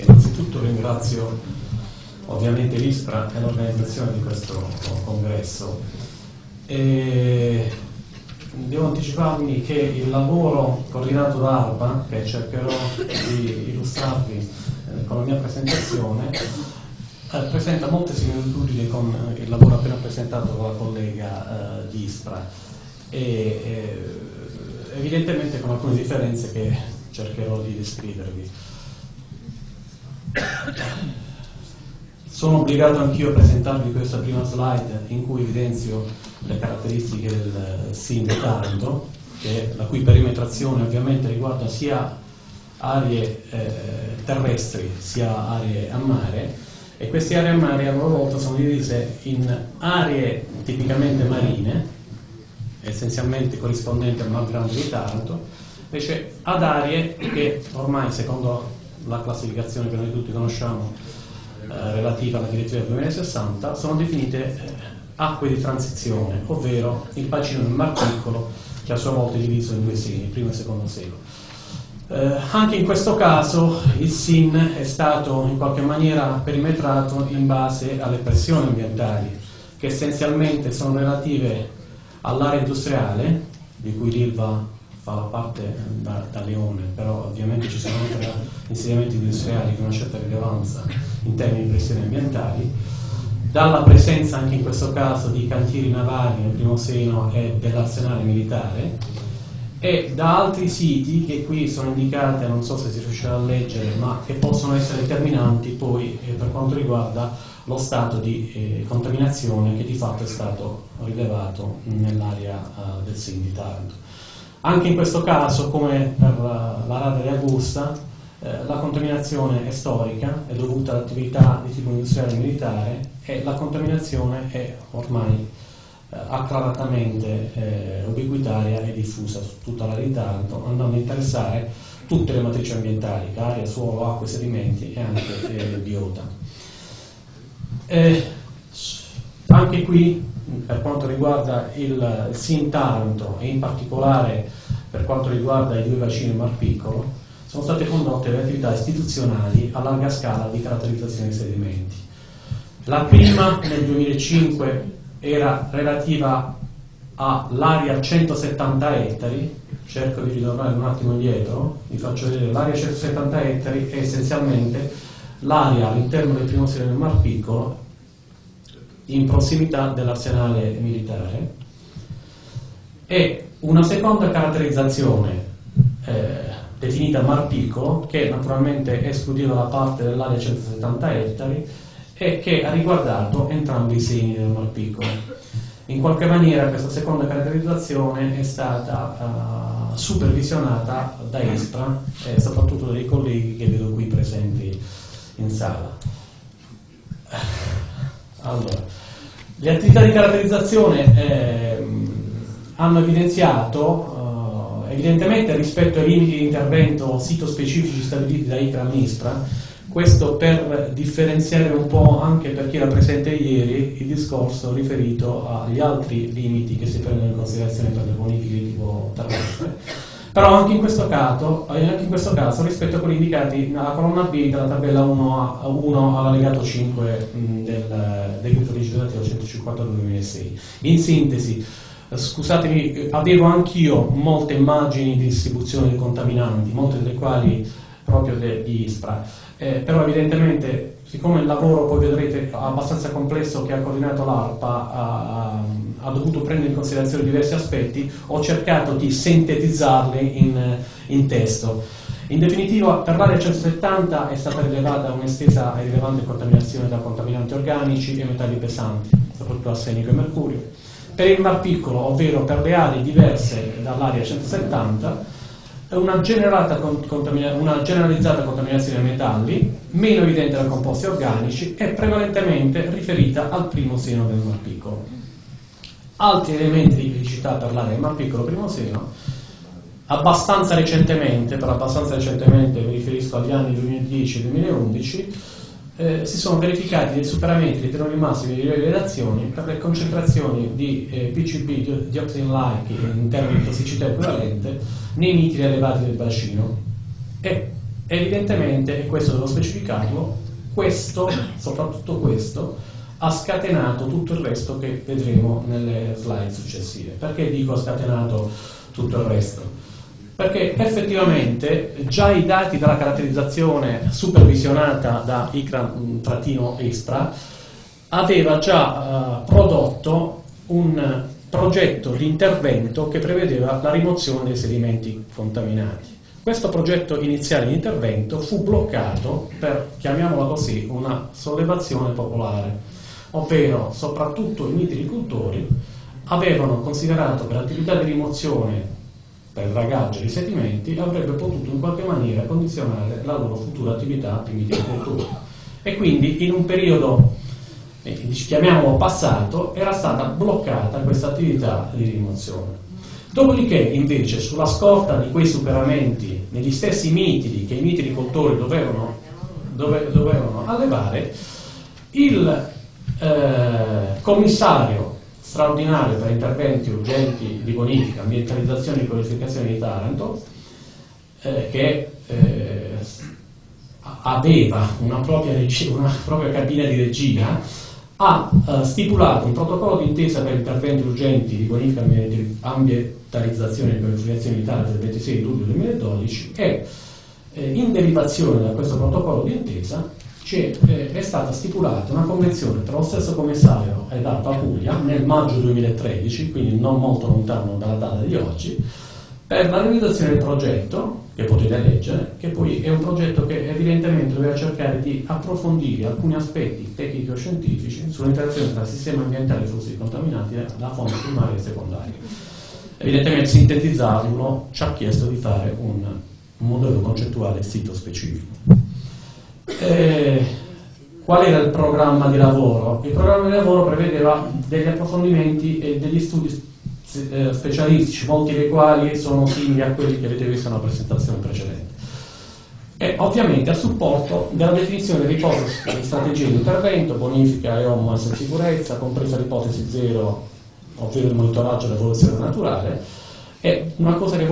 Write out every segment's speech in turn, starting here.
Innanzitutto ringrazio ovviamente l'ISPRA e l'organizzazione di questo congresso. Devo anticiparmi che il lavoro coordinato da ARPA, che cercherò di illustrarvi con la mia presentazione, presenta molte similitudini con il lavoro appena presentato dalla collega di ISPRA e evidentemente con alcune differenze che cercherò di descrivervi. Sono obbligato anch'io a presentarvi questa prima slide in cui evidenzio le caratteristiche del SIN di Taranto, la cui perimetrazione ovviamente riguarda sia aree terrestri sia aree a mare, e queste aree a mare a loro volta sono divise in aree tipicamente marine, essenzialmente corrispondenti al Mar Grande di Taranto, invece ad aree che ormai, secondo la classificazione che noi tutti conosciamo relativa alla direttiva 2060, sono definite acque di transizione, ovvero il bacino del Mar Piccolo, che a sua volta è diviso in due seni, primo e secondo seno. Anche in questo caso il SIN è stato in qualche maniera perimetrato in base alle pressioni ambientali, che essenzialmente sono relative all'area industriale, di cui l'Ilva fa la parte da leone, però ovviamente ci sono anche insediamenti industriali di una certa rilevanza in termini di pressioni ambientali, dalla presenza anche in questo caso di cantieri navali nel primo seno e dell'arsenale militare, e da altri siti che qui sono indicati, non so se si riuscirà a leggere, ma che possono essere determinanti poi per quanto riguarda lo stato di contaminazione che di fatto è stato rilevato nell'area del SIN di Taranto. Anche in questo caso, come per la rada di Augusta, la contaminazione è storica, è dovuta ad attività di tipo industriale e militare, e la contaminazione è ormai acclaratamente ubiquitaria e diffusa su tutta l'area di Taranto, andando a interessare tutte le matrici ambientali, aria, suolo, acque, sedimenti e anche biota. Anche qui, per quanto riguarda il SIN Taranto e in particolare per quanto riguarda i due bacini del Mar Piccolo, sono state condotte le attività istituzionali a larga scala di caratterizzazione dei sedimenti. La prima nel 2005 era relativa all'area 170 ettari, cerco di ritornare un attimo indietro, vi faccio vedere l'area 170 ettari è essenzialmente l'area all'interno del primo seno del Mar Piccolo in prossimità dell'arsenale militare, e una seconda caratterizzazione definita Mar Piccolo, che naturalmente escludeva la parte dell'area 170 ettari e che ha riguardato entrambi i seni del Mar Piccolo. In qualche maniera questa seconda caratterizzazione è stata supervisionata da ISPRA e soprattutto dai colleghi che vedo qui presenti in sala. Allora, le attività di caratterizzazione hanno evidenziato evidentemente rispetto ai limiti di intervento sito-specifici stabiliti da ICRAM e ISPRA, questo per differenziare un po' anche per chi era presente ieri il discorso riferito agli altri limiti che si prendono in considerazione per le bonifiche di tipo terrestre. Però anche in questo caso rispetto a quelli indicati nella colonna B della tabella 1 all'allegato 5 del decreto legislativo 152/2006. In sintesi, scusatemi, avevo anch'io molte immagini di distribuzione di contaminanti, molte delle quali proprio di ISPRA, però evidentemente, siccome il lavoro, poi vedrete, abbastanza complesso che ha coordinato l'ARPA ha dovuto prendere in considerazione diversi aspetti, ho cercato di sintetizzarli in testo. In definitiva, per l'area 170 è stata rilevata un'estesa e rilevante contaminazione da contaminanti organici e metalli pesanti, soprattutto arsenico e mercurio. Per il Mar Piccolo, ovvero per le aree diverse dall'area 170, una generalizzata contaminazione a metalli, meno evidente da composti organici e prevalentemente riferita al primo seno del Mar Piccolo. Altri elementi di criticità per l'area del Mar Piccolo primo seno, abbastanza recentemente, per abbastanza recentemente mi riferisco agli anni 2010 e 2011, si sono verificati dei superamenti dei tenori massimi di livelli di redazioni per le concentrazioni di PCB, dioxin-like in termini di tossicità equivalente, nei nitridi elevati del bacino, e evidentemente, e questo devo specificarlo, questo, soprattutto questo, ha scatenato tutto il resto che vedremo nelle slide successive. Perché dico ha scatenato tutto il resto? Perché effettivamente già i dati della caratterizzazione supervisionata da ICRAM-ESPRA aveva già prodotto un progetto di intervento che prevedeva la rimozione dei sedimenti contaminati. Questo progetto iniziale di intervento fu bloccato per, chiamiamola così, una sollevazione popolare, ovvero soprattutto i mitilicoltori avevano considerato che l'attività di rimozione per il dragaggio dei sedimenti avrebbe potuto in qualche maniera condizionare la loro futura attività di mitilicoltura. E quindi in un periodo, chiamiamolo passato, era stata bloccata questa attività di rimozione. Dopodiché, invece, sulla scorta di quei superamenti negli stessi mitili che i mitilicoltori dovevano allevare, il commissario straordinario per interventi urgenti di bonifica, ambientalizzazione e qualificazione di Taranto, che aveva una propria cabina di regia, ha stipulato un protocollo d'intesa per interventi urgenti di bonifica e ambientalizzazione e qualificazione di Taranto del 26 luglio 2012 e in derivazione da questo protocollo d'intesa è stata stipulata una convenzione tra lo stesso commissario e l'ARPA Puglia nel maggio 2013, quindi non molto lontano dalla data di oggi, per la realizzazione del progetto, che potete leggere, che poi è un progetto che evidentemente doveva cercare di approfondire alcuni aspetti tecnico-scientifici sull'interazione tra sistema ambientale e flussi contaminati da fonti primarie e secondarie. Evidentemente, sintetizzarlo ci ha chiesto di fare un modello concettuale sito specifico. Qual era il programma di lavoro? Il programma di lavoro prevedeva degli approfondimenti e degli studi specialistici, molti dei quali sono simili a quelli che avete visto nella presentazione precedente. E ovviamente a supporto della definizione dell'ipotesi di strategie di intervento, bonifica e home in sicurezza, compresa l'ipotesi zero, ovvero il monitoraggio dell'evoluzione naturale. E una cosa che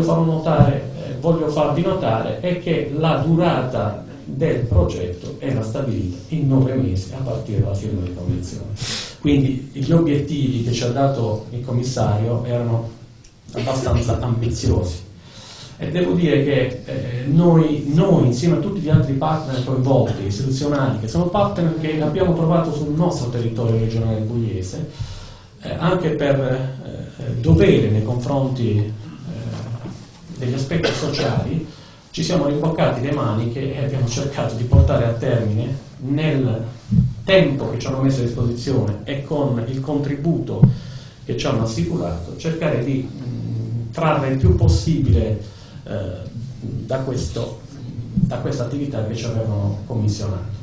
voglio farvi notare è che la durata del progetto era stabilita in 9 mesi a partire dalla firma di convenzione. Quindi gli obiettivi che ci ha dato il commissario erano abbastanza ambiziosi e devo dire che noi insieme a tutti gli altri partner coinvolti, istituzionali, che sono partner che abbiamo trovato sul nostro territorio regionale pugliese, anche per dovere nei confronti degli aspetti sociali, ci siamo rimboccati le maniche e abbiamo cercato di portare a termine, nel tempo che ci hanno messo a disposizione e con il contributo che ci hanno assicurato, cercare di trarre il più possibile da questa attività che ci avevano commissionato.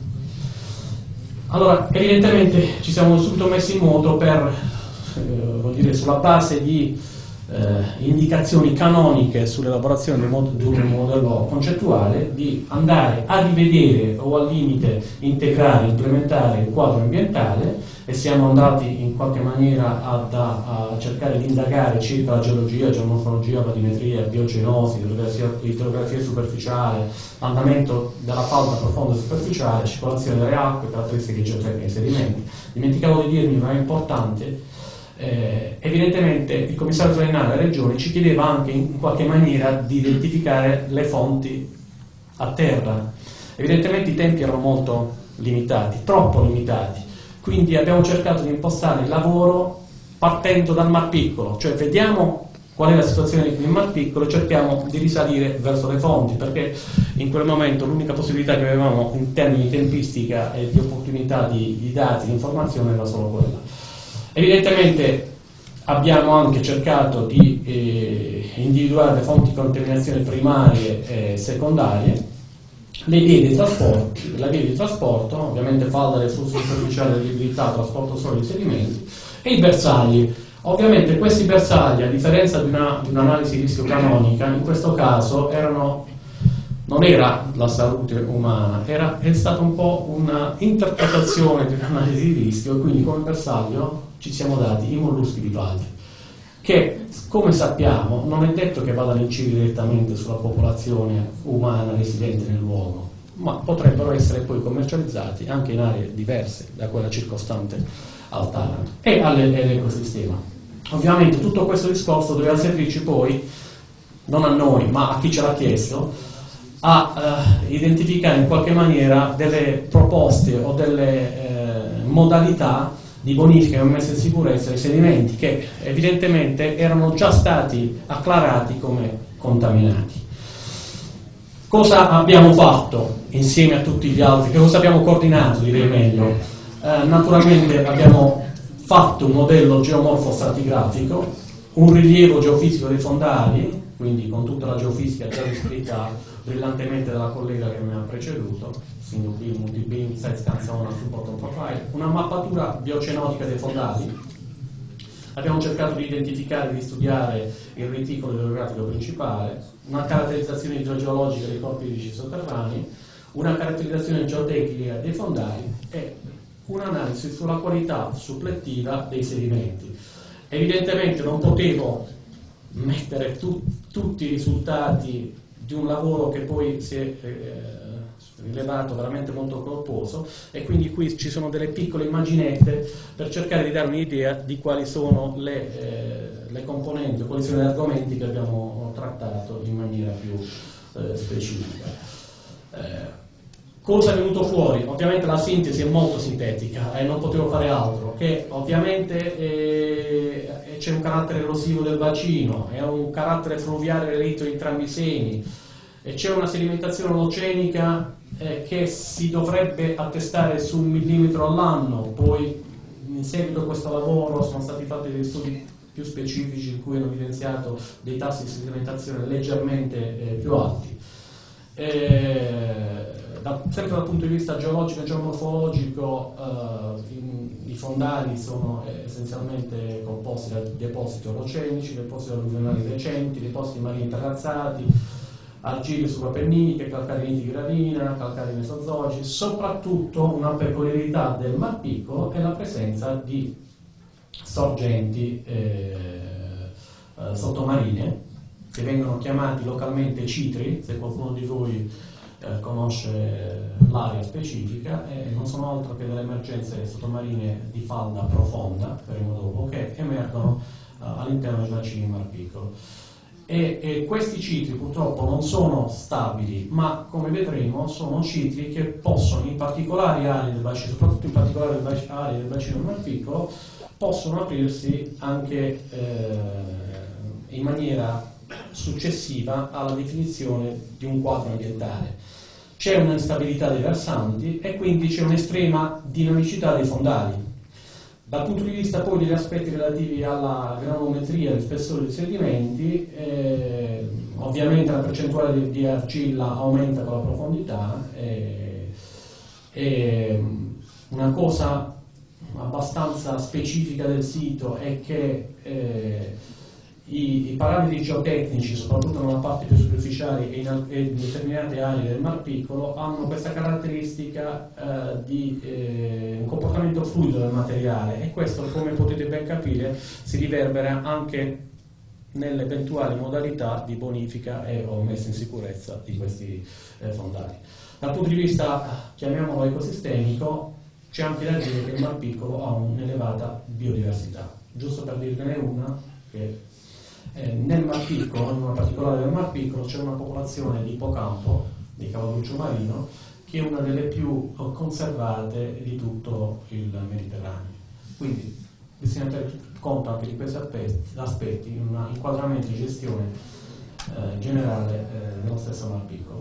Allora, evidentemente ci siamo subito messi in moto per, sulla base di indicazioni canoniche sull'elaborazione di un modello concettuale, di andare a rivedere o al limite integrare, implementare il quadro ambientale, e siamo andati in qualche maniera a cercare di indagare circa la geologia, geomorfologia, batimetria, biogenosi, idrografia superficiale, andamento della fauna profonda e superficiale, circolazione delle acque, caratteristiche geotecniche dei sedimenti. Dimenticavo di dirmi, ma è importante, evidentemente il commissario straordinario delle regioni ci chiedeva anche in qualche maniera di identificare le fonti a terra. Evidentemente i tempi erano molto limitati, troppo limitati, quindi abbiamo cercato di impostare il lavoro partendo dal Mar Piccolo, cioè vediamo qual è la situazione nel Mar Piccolo e cerchiamo di risalire verso le fonti, perché in quel momento l'unica possibilità che avevamo in termini di tempistica e di opportunità di dati, di informazione era solo quella. Evidentemente abbiamo anche cercato di individuare le fonti di contaminazione primarie e secondarie, le vie di trasporto, ovviamente falda del flusso superficiale di viabilità, trasporto solido di sedimenti, e i bersagli. Ovviamente questi bersagli, a differenza di un'analisi di rischio canonica, in questo caso non era la salute umana, è stata un po' una interpretazione di un'analisi di rischio, e quindi come bersaglio ci siamo dati i molluschi di valle, che, come sappiamo, non è detto che vadano a incidere direttamente sulla popolazione umana residente nel luogo, ma potrebbero essere poi commercializzati anche in aree diverse da quella circostante al Taranto e all'ecosistema. Ovviamente tutto questo discorso doveva servirci poi, non a noi, ma a chi ce l'ha chiesto, a identificare in qualche maniera delle proposte o delle modalità di bonifica e messa in sicurezza dei sedimenti che evidentemente erano già stati acclarati come contaminati. Cosa abbiamo fatto insieme a tutti gli altri? Che cosa abbiamo coordinato, direi meglio? Naturalmente abbiamo fatto un modello geomorfo-stratigrafico, un rilievo geofisico dei fondali, quindi con tutta la geofisica già descritta brillantemente dalla collega che mi ha preceduto, Single Beam, Multi-Beam, Site Scan Sonar, Support Profile, una mappatura bioceanotica dei fondali. Abbiamo cercato di identificare e di studiare il reticolo idrografico principale, una caratterizzazione idrogeologica dei corpi idrici sotterranei, una caratterizzazione geotecnica dei fondali e un'analisi sulla qualità supplettiva dei sedimenti. Evidentemente non potevo mettere tutti i risultati di un lavoro che poi si è rilevato veramente molto corposo, e quindi qui ci sono delle piccole immaginette per cercare di dare un'idea di quali sono le componenti, quali sono gli argomenti che abbiamo trattato in maniera più specifica. Cosa è venuto fuori? Ovviamente la sintesi è molto sintetica e non potevo fare altro, che ovviamente c'è un carattere erosivo del bacino, è un carattere fluviale relitto in entrambi i seni, e c'è una sedimentazione olocenica che si dovrebbe attestare su 1 millimetro all'anno. Poi in seguito a questo lavoro sono stati fatti degli studi più specifici in cui hanno evidenziato dei tassi di sedimentazione leggermente più alti. Sempre dal punto di vista geologico e geomorfologico, i fondali sono essenzialmente composti da depositi olocenici, depositi alluvionali recenti, depositi marini terrazzati, argille subappenniniche, calcarei di gravina, calcarei mesozoici. Soprattutto una peculiarità del Mar Piccolo è la presenza di sorgenti sottomarine che vengono chiamati localmente citri, se qualcuno di voi conosce l'area specifica, e non sono altro che delle emergenze sottomarine di falda profonda, vedremo dopo, che emergono all'interno dei bacini Mar Piccolo. E questi cicli purtroppo non sono stabili, ma come vedremo sono cicli che possono, in particolari aree del bacino, soprattutto in particolari aree del bacino del Mar Piccolo, possono aprirsi anche in maniera successiva alla definizione di un quadro ambientale. C'è un'instabilità dei versanti e quindi c'è un'estrema dinamicità dei fondali. Dal punto di vista poi degli aspetti relativi alla granulometria e al spessore dei sedimenti, ovviamente la percentuale di argilla aumenta con la profondità, e una cosa abbastanza specifica del sito è che i parametri geotecnici, soprattutto nella parte più superficiale e in determinate aree del Mar Piccolo, hanno questa caratteristica di un comportamento fluido del materiale, e questo, come potete ben capire, si riverbera anche nelle eventuali modalità di bonifica e o messa in sicurezza di questi fondali. Dal punto di vista, chiamiamolo ecosistemico, c'è anche da dire che il Mar Piccolo ha un'elevata biodiversità. Giusto per dirvene una, che nel Mar Piccolo, in una particolare del Mar Piccolo, c'è una popolazione di ippocampo, di cavalluccio marino, che è una delle più conservate di tutto il Mediterraneo. Quindi bisogna tenere conto anche di questi aspetti in un inquadramento di gestione generale dello stesso Mar Piccolo.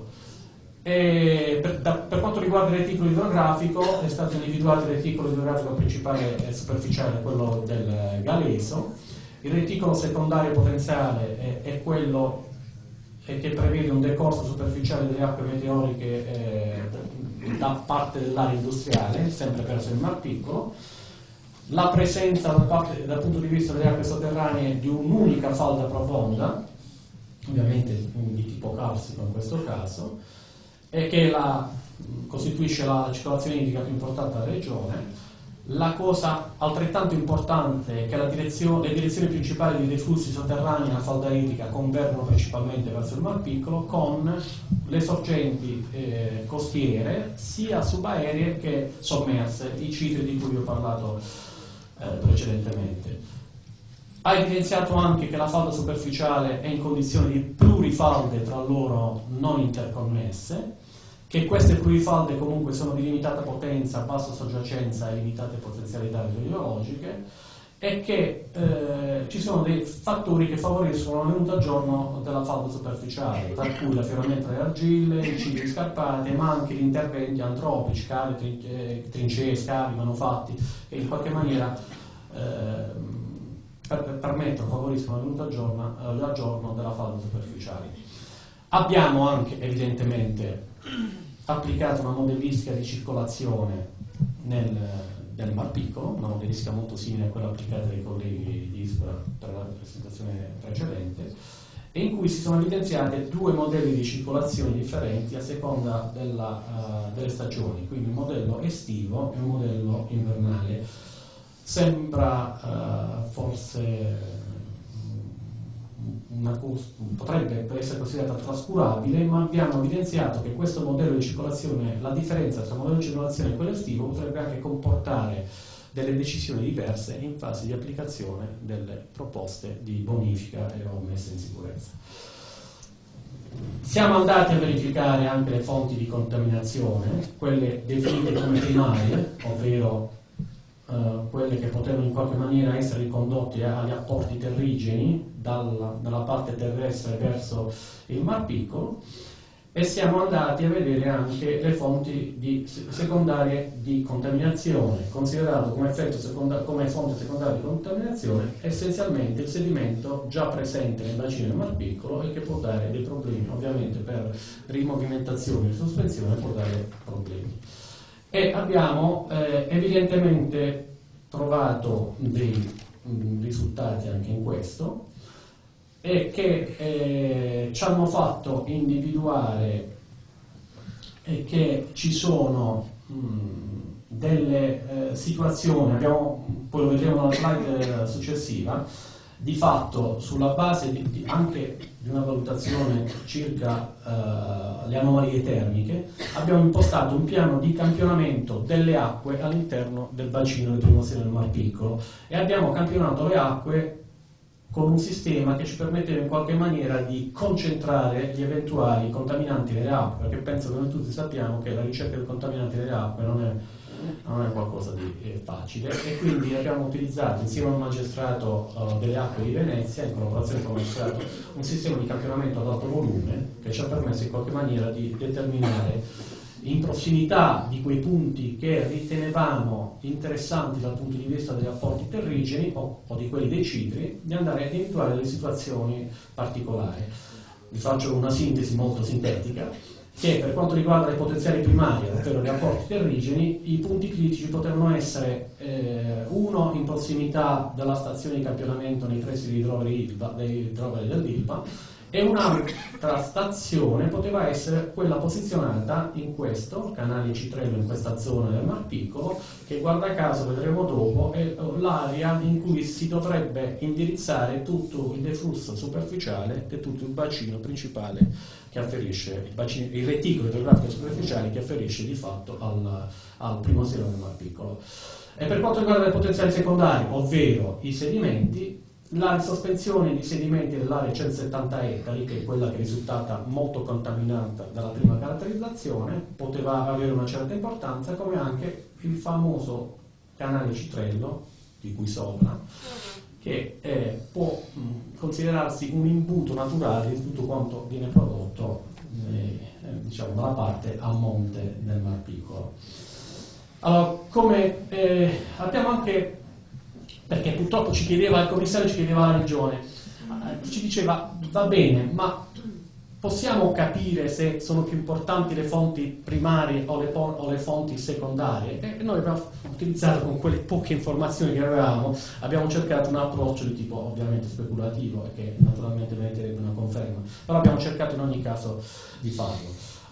Per quanto riguarda il reticolo idrografico, è stato individuato il reticolo idrografico principale e superficiale, quello del Galeso. Il reticolo secondario potenziale è quello che prevede un decorso superficiale delle acque meteoriche da parte dell'area industriale, sempre verso il Mar Piccolo, la presenza dal punto di vista delle acque sotterranee di un'unica falda profonda, ovviamente di tipo carsico in questo caso, e che costituisce la circolazione idrica più importante della regione, La cosa altrettanto importante è che le direzioni principali dei flussi sotterranei nella falda idrica convergono principalmente verso il Mar Piccolo, con le sorgenti costiere sia subaeree che sommerse, i citri di cui vi ho parlato precedentemente. Ha evidenziato anche che la falda superficiale è in condizioni di plurifalde tra loro non interconnesse, che queste plurifalde comunque sono di limitata potenza, bassa soggiacenza e limitate potenzialità idrogeologiche, e che ci sono dei fattori che favoriscono la venuta a giorno della falda superficiale, tra cui l'affioramento delle argille, i cicli scarpati, ma anche gli interventi antropici, scavi, trincee, scavi, manufatti, che in qualche maniera permettono, favoriscono la venuta a giorno della falda superficiale. Abbiamo anche evidentemente applicato una modellistica di circolazione nel Mar Piccolo, una modellistica molto simile a quella applicata dai colleghi di ISPRA per la presentazione precedente, e in cui si sono evidenziate due modelli di circolazione differenti a seconda delle stagioni, quindi un modello estivo e un modello invernale. Sembra forse potrebbe essere considerata trascurabile, ma abbiamo evidenziato che questo modello di circolazione, la differenza tra il modello di circolazione e quello estivo, potrebbe anche comportare delle decisioni diverse in fase di applicazione delle proposte di bonifica e o messa in sicurezza. Siamo andati a verificare anche le fonti di contaminazione, quelle definite come primarie, ovvero quelle che potevano in qualche maniera essere ricondotte agli apporti terrigeni dalla parte terrestre verso il Mar Piccolo, e siamo andati a vedere anche le fonti secondarie di contaminazione, considerato come fonte secondaria di contaminazione essenzialmente il sedimento già presente nel bacino del Mar Piccolo e che può dare dei problemi, ovviamente per rimovimentazione e sospensione può dare problemi. E abbiamo evidentemente trovato dei risultati anche in questo, e che ci hanno fatto individuare che ci sono delle situazioni, poi lo vedremo nella slide successiva, di fatto sulla base anche di una valutazione circa le anomalie termiche, abbiamo impostato un piano di campionamento delle acque all'interno del bacino del primo seno del Mar Piccolo, e abbiamo campionato le acque con un sistema che ci permetteva in qualche maniera di concentrare gli eventuali contaminanti nelle acque, perché penso che noi tutti sappiamo che la ricerca dei contaminanti nelle acque non è qualcosa di facile, e quindi abbiamo utilizzato insieme al magistrato delle acque di Venezia, in collaborazione con il magistrato, un sistema di campionamento ad alto volume che ci ha permesso in qualche maniera di determinare in prossimità di quei punti che ritenevamo interessanti dal punto di vista degli apporti terrigeni o di quelli dei citri, di andare a individuare delle situazioni particolari. Vi faccio una sintesi molto sintetica, che per quanto riguarda le potenziali primarie, ovvero gli apporti terrigeni, i punti critici potevano essere uno in prossimità della stazione di campionamento nei pressi dei idroveri dell'Ilva, e un'altra stazione poteva essere quella posizionata in questo canale Citrello, in questa zona del Mar Piccolo, che guarda caso vedremo dopo è l'area in cui si dovrebbe indirizzare tutto il deflusso superficiale di tutto il bacino principale che afferisce, il reticolo idrografico superficiale che afferisce di fatto al primo seno del Mar Piccolo. E per quanto riguarda le potenziali secondarie, ovvero i sedimenti, la sospensione di sedimenti dell'area 170 ettari, che è quella che è risultata molto contaminata dalla prima caratterizzazione, poteva avere una certa importanza, come anche il famoso canale Citrello, di cui sopra, che può considerarsi un imbuto naturale di tutto quanto viene prodotto diciamo, dalla parte a monte del Mar Piccolo. Allora, come abbiamo anche, perché purtroppo il commissario ci chiedeva la regione, ci diceva va bene, ma possiamo capire se sono più importanti le fonti primarie o le fonti secondarie? E noi abbiamo utilizzato, con quelle poche informazioni che avevamo, abbiamo cercato un approccio di tipo ovviamente speculativo, e che naturalmente meriterebbe una conferma, però abbiamo cercato in ogni caso di farlo.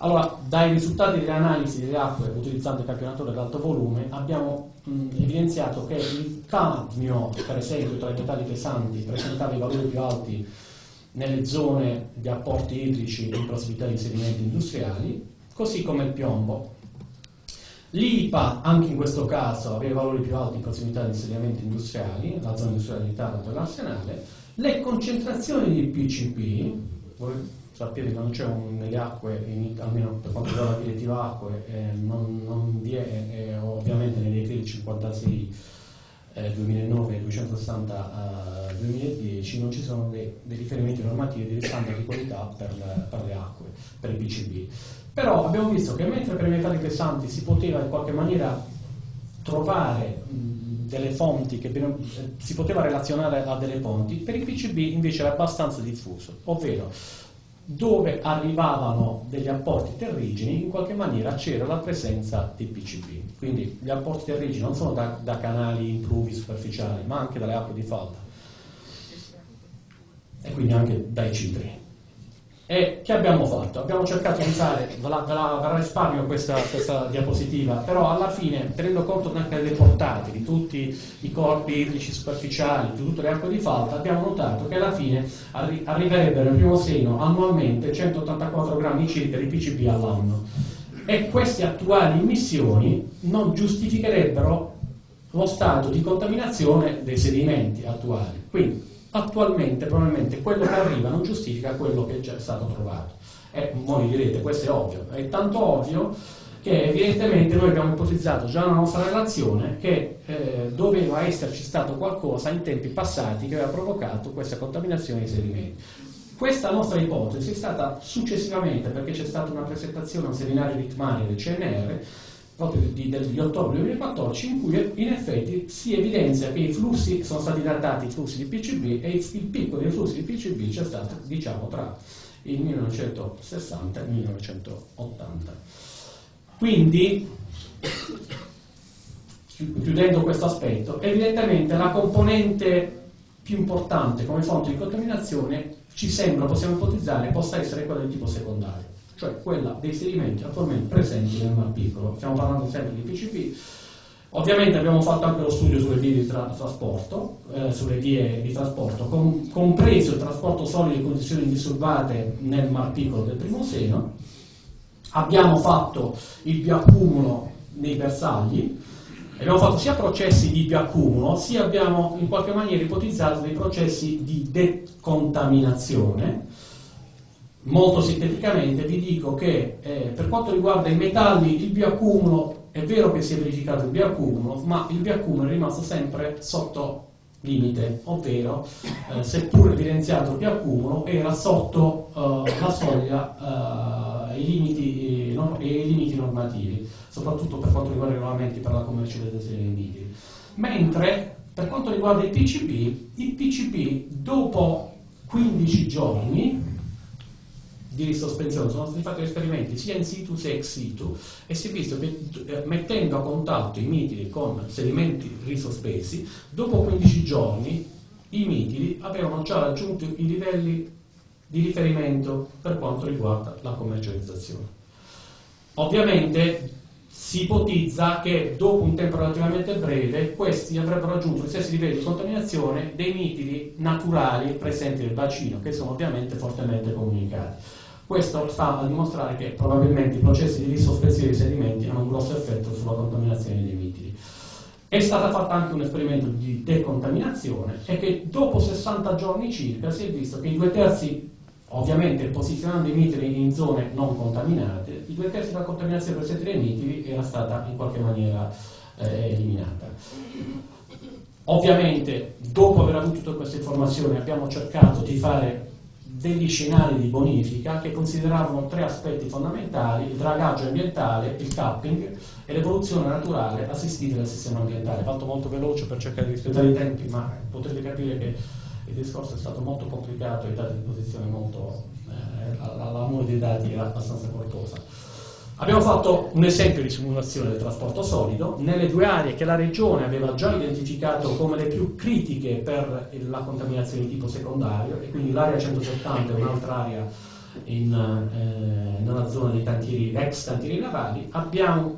Allora, dai risultati delle analisi delle acque utilizzando il campionatore ad alto volume abbiamo evidenziato che il cadmio, per esempio, tra i metalli pesanti presentava i valori più alti nelle zone di apporti idrici in prossimità di sedimenti industriali, così come il piombo. L'IPA, anche in questo caso, aveva valori più alti in prossimità di insediamenti industriali, la zona industriale di Taranto e l'Arsenale. Le concentrazioni di PCB, voi sapete che non c'è nelle acque, almeno per quanto riguarda la direttiva acque, non vi è ovviamente nei decreti 56 2009 e 260 2010 non ci sono dei riferimenti normativi degli standard di qualità per le acque, per i PCB. Però abbiamo visto che mentre per i metalli pesanti si poteva in qualche maniera trovare delle fonti che si poteva relazionare a delle fonti, per i PCB invece era abbastanza diffuso, ovvero dove arrivavano degli apporti terrigeni in qualche maniera c'era la presenza di PCB. Quindi gli apporti terrigeni non sono da canali intruvi superficiali, ma anche dalle acque di falda e quindi anche dai cipri. E che abbiamo fatto? Abbiamo cercato di fare, ve la risparmio questa diapositiva, però alla fine, tenendo conto anche delle portate di tutti i corpi idrici superficiali, di tutte le acque di falda, abbiamo notato che alla fine arriverebbero in primo seno annualmente 184 grammi circa di PCB all'anno, e queste attuali immissioni non giustificherebbero lo stato di contaminazione dei sedimenti attuali. Quindi attualmente probabilmente quello che arriva non giustifica quello che è già stato trovato. E voi direte, questo è ovvio, è tanto ovvio che evidentemente noi abbiamo ipotizzato già nella nostra relazione che doveva esserci stato qualcosa in tempi passati che aveva provocato questa contaminazione dei sedimenti. Questa nostra ipotesi è stata successivamente, perché c'è stata una presentazione a un seminario di TMANI del CNR proprio di ottobre 2014, in cui in effetti si evidenzia che i flussi sono stati datati, i flussi di PCB, e il picco dei flussi di PCB c'è stato, diciamo, tra il 1960 e il 1980. Quindi, chiudendo questo aspetto, evidentemente la componente più importante come fonte di contaminazione ci sembra, possiamo ipotizzare, possa essere quella di tipo secondario, cioè quella dei sedimenti attualmente presenti nel Mar Piccolo. Stiamo parlando sempre di PCB. Ovviamente abbiamo fatto anche lo studio sulle vie di trasporto, compreso il trasporto solido in condizioni indisturbate nel Mar Piccolo del primo seno. Abbiamo fatto il bioaccumulo nei bersagli, abbiamo fatto sia processi di bioaccumulo, sia abbiamo in qualche maniera ipotizzato dei processi di decontaminazione. Molto sinteticamente vi dico che per quanto riguarda i metalli, il bioaccumulo, è vero che si è verificato il bioaccumulo, ma il bioaccumulo è rimasto sempre sotto limite, ovvero seppur evidenziato il bioaccumulo era sotto la soglia e i limiti normativi, soprattutto per quanto riguarda i regolamenti per la commercializzazione dei mitili. Mentre per quanto riguarda il PCB dopo 15 giorni di risospensione sono stati fatti esperimenti sia in situ sia ex situ, e si è visto che mettendo a contatto i mitili con sedimenti risospesi, dopo 15 giorni i mitili avevano già raggiunto i livelli di riferimento per quanto riguarda la commercializzazione. Ovviamente si ipotizza che dopo un tempo relativamente breve questi avrebbero raggiunto gli stessi livelli di contaminazione dei mitili naturali presenti nel bacino, che sono ovviamente fortemente comunicati. Questo sta a dimostrare che probabilmente i processi di risospensione dei sedimenti hanno un grosso effetto sulla contaminazione dei mitili. È stata fatta anche un esperimento di decontaminazione, e che dopo 60 giorni circa si è visto che i 2/3, ovviamente posizionando i mitili in zone non contaminate, i 2/3 della contaminazione presente nei mitili era stata in qualche maniera eliminata. Ovviamente, dopo aver avuto tutte queste informazioni, abbiamo cercato di fare degli scenari di bonifica che consideravano 3 aspetti fondamentali: il dragaggio ambientale, il capping e l'evoluzione naturale assistita del sistema ambientale. Fatto molto veloce per cercare di rispettare i tempi, ma potete capire che il discorso è stato molto complicato e i dati di posizione la mole dei dati era abbastanza corposa. Abbiamo fatto un esempio di simulazione del trasporto solido nelle 2 aree che la Regione aveva già identificato come le più critiche per la contaminazione di tipo secondario, e quindi l'area 170 è un'altra area nella zona dei cantieri, ex cantieri navali. Abbiamo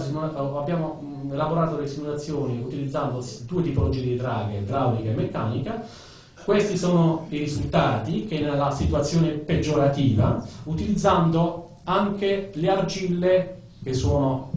elaborato delle simulazioni utilizzando due tipologie di draghe, idraulica e meccanica. Questi sono i risultati che nella situazione peggiorativa, utilizzando anche le argille che sono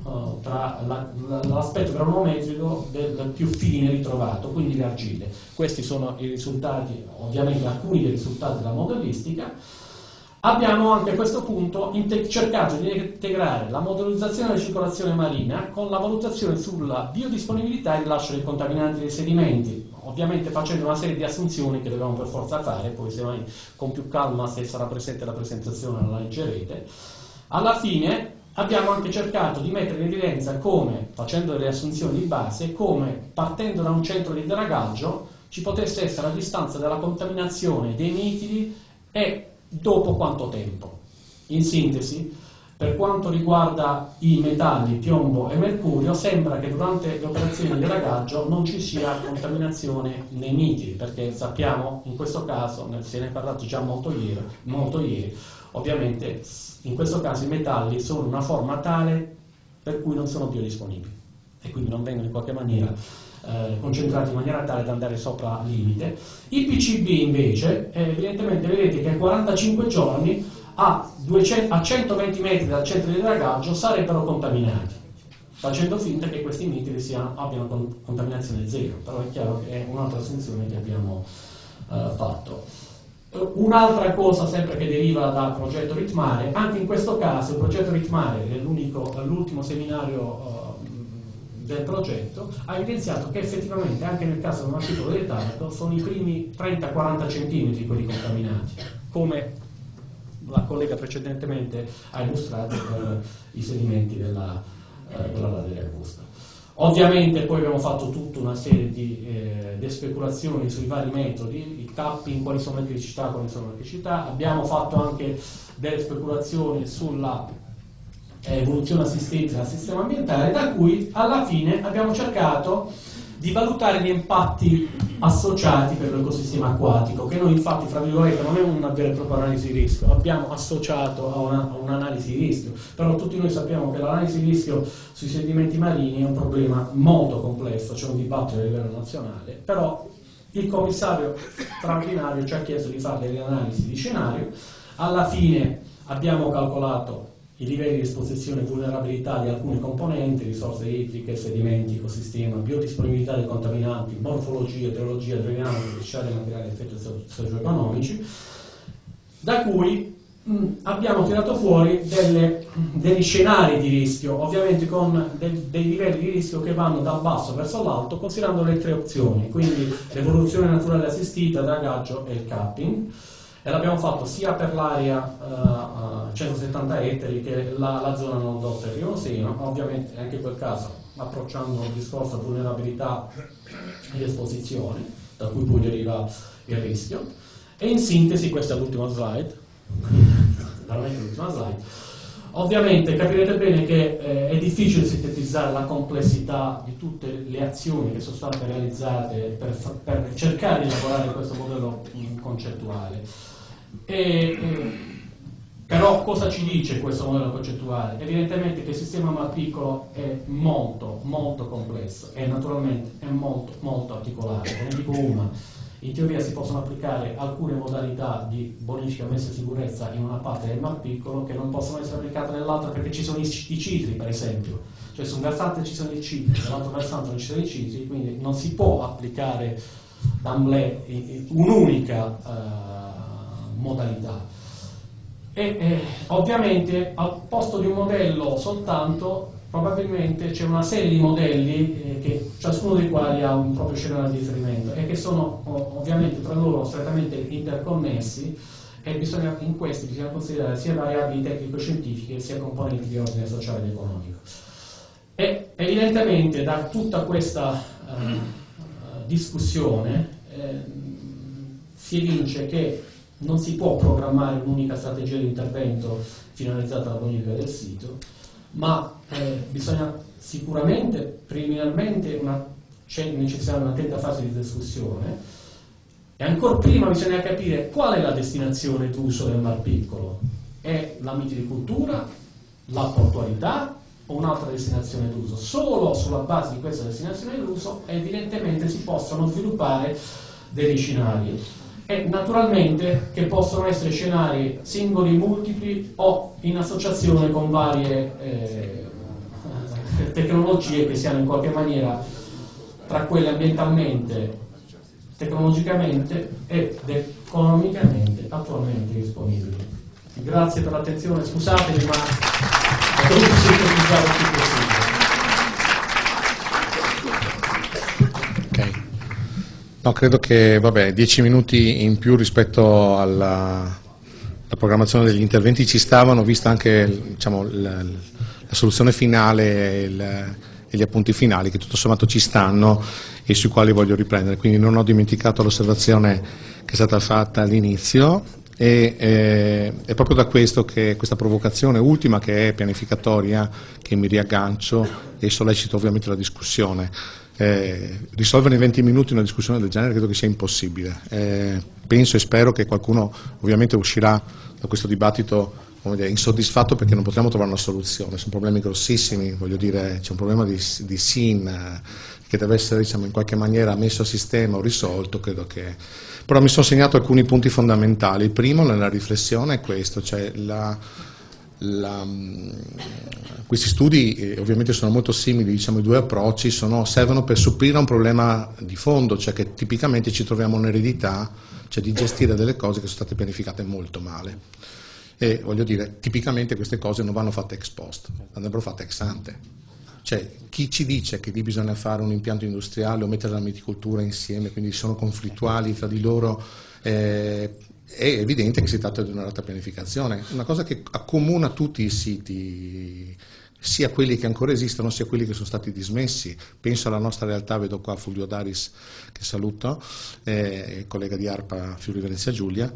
l'aspetto granulometrico del più fine ritrovato, quindi le argille. Questi sono i risultati, ovviamente alcuni dei risultati della modellistica. Abbiamo anche a questo punto cercato di integrare la modellizzazione della circolazione marina con la valutazione sulla biodisponibilità e il rilascio dei contaminanti dei sedimenti, ovviamente facendo una serie di assunzioni che dobbiamo per forza fare, poi se mai con più calma, se sarà presente la presentazione, la leggerete. Alla fine abbiamo anche cercato di mettere in evidenza come, facendo delle assunzioni di base, come partendo da un centro di dragaggio ci potesse essere la distanza della contaminazione dei nitidi e dopo quanto tempo. In sintesi, per quanto riguarda i metalli piombo e mercurio, sembra che durante le operazioni di dragaggio non ci sia contaminazione nei nitidi, perché sappiamo, in questo caso, se ne è parlato già molto ieri, ovviamente in questo caso i metalli sono una forma tale per cui non sono biodisponibili e quindi non vengono in qualche maniera concentrati in maniera tale da andare sopra il limite. I PCB invece, evidentemente vedete che a 45 giorni a 120 metri dal centro di dragaggio sarebbero contaminati, facendo finta che questi nitidi abbiano contaminazione zero, però è chiaro che è un'altra assunzione che abbiamo fatto. Un'altra cosa sempre che deriva dal progetto Ritmare, anche in questo caso il progetto Ritmare è l'ultimo seminario del progetto, ha evidenziato che effettivamente anche nel caso di un articolo di Taranto sono i primi 30-40 centimetri quelli contaminati, come la collega precedentemente ha illustrato i sedimenti della laderia Augusta. Ovviamente poi abbiamo fatto tutta una serie di speculazioni sui vari metodi, il capping, quali sono le criticità, quali sono le criticità. Abbiamo fatto anche delle speculazioni sulla evoluzione assistita al sistema ambientale, da cui alla fine abbiamo cercato di valutare gli impatti associati per l'ecosistema acquatico, che noi infatti, fra virgolette, non è una vera e propria analisi di rischio, abbiamo associato a un'analisi di rischio, però tutti noi sappiamo che l'analisi di rischio sui sedimenti marini è un problema molto complesso, c'è un dibattito a livello nazionale, però il commissario straordinario ci ha chiesto di fare delle analisi di scenario. Alla fine abbiamo calcolato i livelli di esposizione e vulnerabilità di alcune componenti, risorse idriche, sedimenti, ecosistema, biodisponibilità dei contaminanti, morfologia, teologia, drenaggio, fiscale, materiali e effetti socio-economici, da cui abbiamo tirato fuori degli scenari di rischio, ovviamente con dei livelli di rischio che vanno dal basso verso l'alto, considerando le tre opzioni, quindi l'evoluzione naturale assistita, dragaggio e il capping. E l'abbiamo fatto sia per l'area 170 ettari che la zona nord-est del Rio Seno, ovviamente anche in quel caso approcciando il discorso a vulnerabilità ed esposizione, da cui poi deriva il rischio. E in sintesi, questa è l'ultima slide, veramente l'ultima slide. Ovviamente capirete bene che è difficile sintetizzare la complessità di tutte le azioni che sono state realizzate per cercare di elaborare questo modello concettuale. Però cosa ci dice questo modello concettuale? Evidentemente che il sistema mappicolo è molto complesso e naturalmente è molto articolato. Come dico in teoria si possono applicare alcune modalità di bonifica, messa in sicurezza in una parte del mar piccolo che non possono essere applicate nell'altra perché ci sono i citri, per esempio. Cioè su un versante ci sono i citri, sull'altro versante non ci sono i citri, quindi non si può applicare d'emblée un'unica modalità. Ovviamente al posto di un modello soltanto probabilmente c'è una serie di modelli che ciascuno dei quali ha un proprio scenario di riferimento e che sono ovviamente tra loro strettamente interconnessi e in questi bisogna considerare sia variabili tecnico-scientifiche sia componenti di ordine sociale ed economico. E evidentemente da tutta questa discussione si evince che non si può programmare un'unica strategia di intervento finalizzata alla bonifica del sito, ma bisogna sicuramente, preliminarmente, c'è necessaria un'attenta fase di discussione E ancora prima bisogna capire qual è la destinazione d'uso del Mar Piccolo. È la mitilicoltura, la portualità o un'altra destinazione d'uso? Solo sulla base di questa destinazione d'uso evidentemente si possono sviluppare degli scenari, e naturalmente che possono essere scenari singoli, multipli o in associazione con varie tecnologie che siano in qualche maniera tra quelle ambientalmente, tecnologicamente ed economicamente attualmente disponibili. Grazie per l'attenzione, scusatemi ma ho dovuto sintetizzare il più possibile. Ok. No, credo che 10 minuti in più rispetto alla programmazione degli interventi ci stavano, vista anche diciamo, la soluzione finale e gli appunti finali che tutto sommato ci stanno e sui quali voglio riprendere, quindi non ho dimenticato l'osservazione che è stata fatta all'inizio e è proprio da questo che questa provocazione ultima, che è pianificatoria, che mi riaggancio e sollecito ovviamente la discussione. Risolvere in 20 minuti una discussione del genere credo che sia impossibile. Penso e spero che qualcuno ovviamente uscirà da questo dibattito insoddisfatto perché non potremo trovare una soluzione. Sono problemi grossissimi, voglio dire, c'è un problema di SIN che deve essere diciamo, in qualche maniera messo a sistema o risolto, credo che... Però mi sono segnato alcuni punti fondamentali. Il primo nella riflessione è questo, cioè questi studi ovviamente sono molto simili, diciamo i due approcci servono per supplire a un problema di fondo, cioè che tipicamente ci troviamo un'eredità, cioè di gestire delle cose che sono state pianificate molto male. E voglio dire, tipicamente queste cose non vanno fatte ex post, andrebbero fatte ex ante. Cioè, chi ci dice che lì bisogna fare un impianto industriale o mettere la miticoltura insieme, quindi sono conflittuali tra di loro, è evidente che si tratta di una errata pianificazione. Una cosa che accomuna tutti i siti, sia quelli che ancora esistono, sia quelli che sono stati dismessi. Penso alla nostra realtà, vedo qua Fulvio Daris, che saluto, collega di ARPA Friuli Venezia Giulia,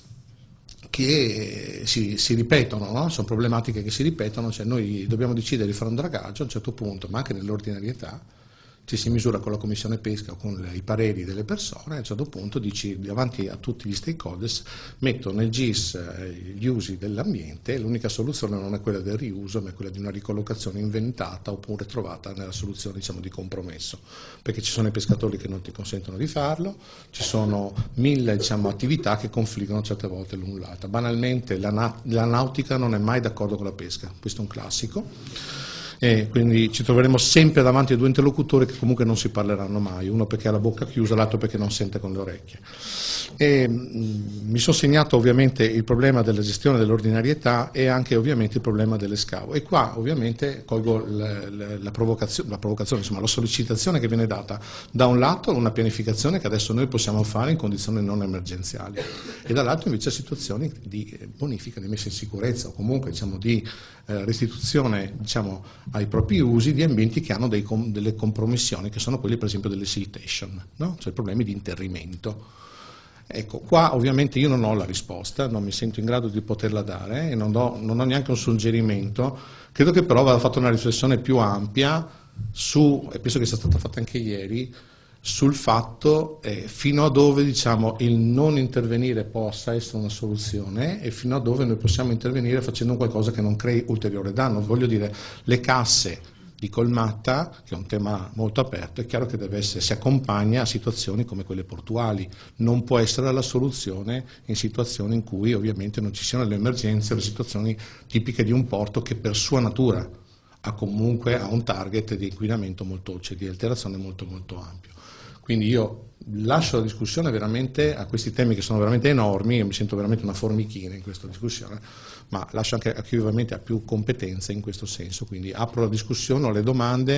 che si ripetono, no? Sono problematiche che si ripetono, cioè noi dobbiamo decidere di fare un dragaggio a un certo punto, ma anche nell'ordinarietà, ci si misura con la commissione pesca o con i pareri delle persone, a un certo punto dici davanti a tutti gli stakeholders metto nel GIS gli usi dell'ambiente, l'unica soluzione non è quella del riuso ma è quella di una ricollocazione inventata oppure trovata nella soluzione diciamo, di compromesso, perché ci sono i pescatori che non ti consentono di farlo, ci sono 1000 diciamo, attività che confliggono certe volte l'un l'altra. Banalmente la nautica non è mai d'accordo con la pesca, questo è un classico. Quindi ci troveremo sempre davanti a due interlocutori che comunque non si parleranno mai, uno perché ha la bocca chiusa, l'altro perché non sente con le orecchie. Mi sono segnato ovviamente il problema della gestione dell'ordinarietà e anche ovviamente il problema dell'escavo. E qua ovviamente colgo la provocazione, insomma la sollecitazione che viene data da un lato a una pianificazione che adesso noi possiamo fare in condizioni non emergenziali e dall'altro invece a situazioni di bonifica, di messa in sicurezza o comunque diciamo, di restituzione diciamo, ai propri usi di ambienti che hanno delle compromissioni, che sono quelli per esempio delle siltation, no? Cioè problemi di interrimento. Ecco, qua ovviamente io non ho la risposta, non mi sento in grado di poterla dare e non ho neanche un suggerimento, credo che però vada fatta una riflessione più ampia su, e penso che sia stata fatta anche ieri, sul fatto fino a dove diciamo, il non intervenire possa essere una soluzione e fino a dove noi possiamo intervenire facendo qualcosa che non crei ulteriore danno. Voglio dire, le casse di colmata, che è un tema molto aperto, è chiaro che si accompagna a situazioni come quelle portuali, non può essere la soluzione in situazioni in cui ovviamente non ci siano le emergenze, le situazioni tipiche di un porto che per sua natura ha un target di inquinamento molto, cioè di alterazione molto molto ampio. Quindi io lascio la discussione veramente a questi temi che sono veramente enormi, io mi sento veramente una formichina in questa discussione, ma lascio anche a chi ovviamente ha più competenze in questo senso, quindi apro la discussione, ho le domande,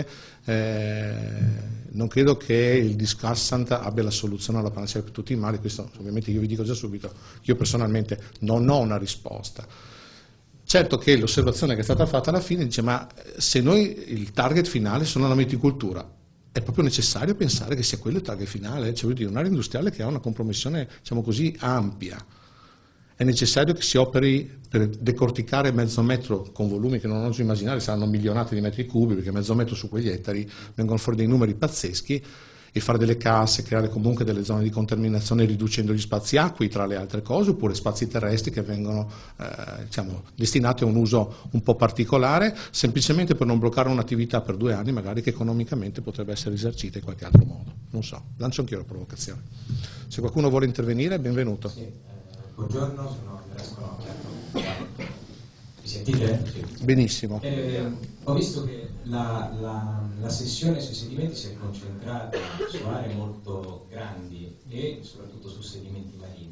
non credo che il discussant abbia la soluzione alla panacea per tutti i mali, questo ovviamente io vi dico già subito, io personalmente non ho una risposta. Certo che l'osservazione che è stata fatta alla fine dice ma se noi il target finale sono la meticoltura, è proprio necessario pensare che sia quello il target finale, cioè vuol dire un'area industriale che ha una compromissione diciamo così ampia. È necessario che si operi per decorticare mezzo metro con volumi che non oso immaginare, saranno milionati di metri cubi, perché mezzo metro su quegli ettari vengono fuori dei numeri pazzeschi, e fare delle casse, creare comunque delle zone di contaminazione riducendo gli spazi acqui tra le altre cose, oppure spazi terrestri che vengono diciamo, destinati a un uso un po' particolare, semplicemente per non bloccare un'attività per 2 anni magari che economicamente potrebbe essere esercita in qualche altro modo. Non so, lancio anch'io la provocazione. Se qualcuno vuole intervenire, benvenuto. Sì, buongiorno, sono Andrea Sconocchia. Mi sentite? Sì. Benissimo. Ho visto che la sessione sui sedimenti si è concentrata su aree molto grandi e soprattutto su sedimenti marini.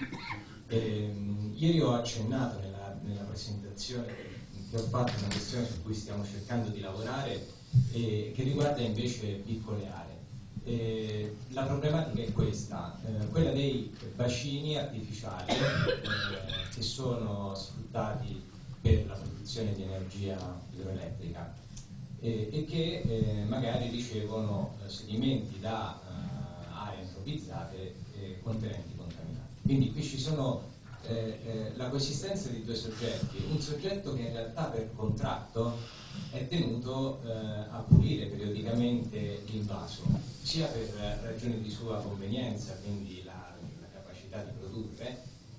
Ieri ho accennato nella presentazione che ho fatto una questione su cui stiamo cercando di lavorare che riguarda invece piccole aree. La problematica è questa, quella dei bacini artificiali che sono sfruttati per la produzione di energia idroelettrica e che magari ricevono sedimenti da aree antropizzate contenenti contaminanti. Quindi qui ci sono la coesistenza di 2 soggetti, un soggetto che in realtà per contratto è tenuto a pulire periodicamente l'invaso, sia per ragioni di sua convenienza, quindi la capacità di produrre,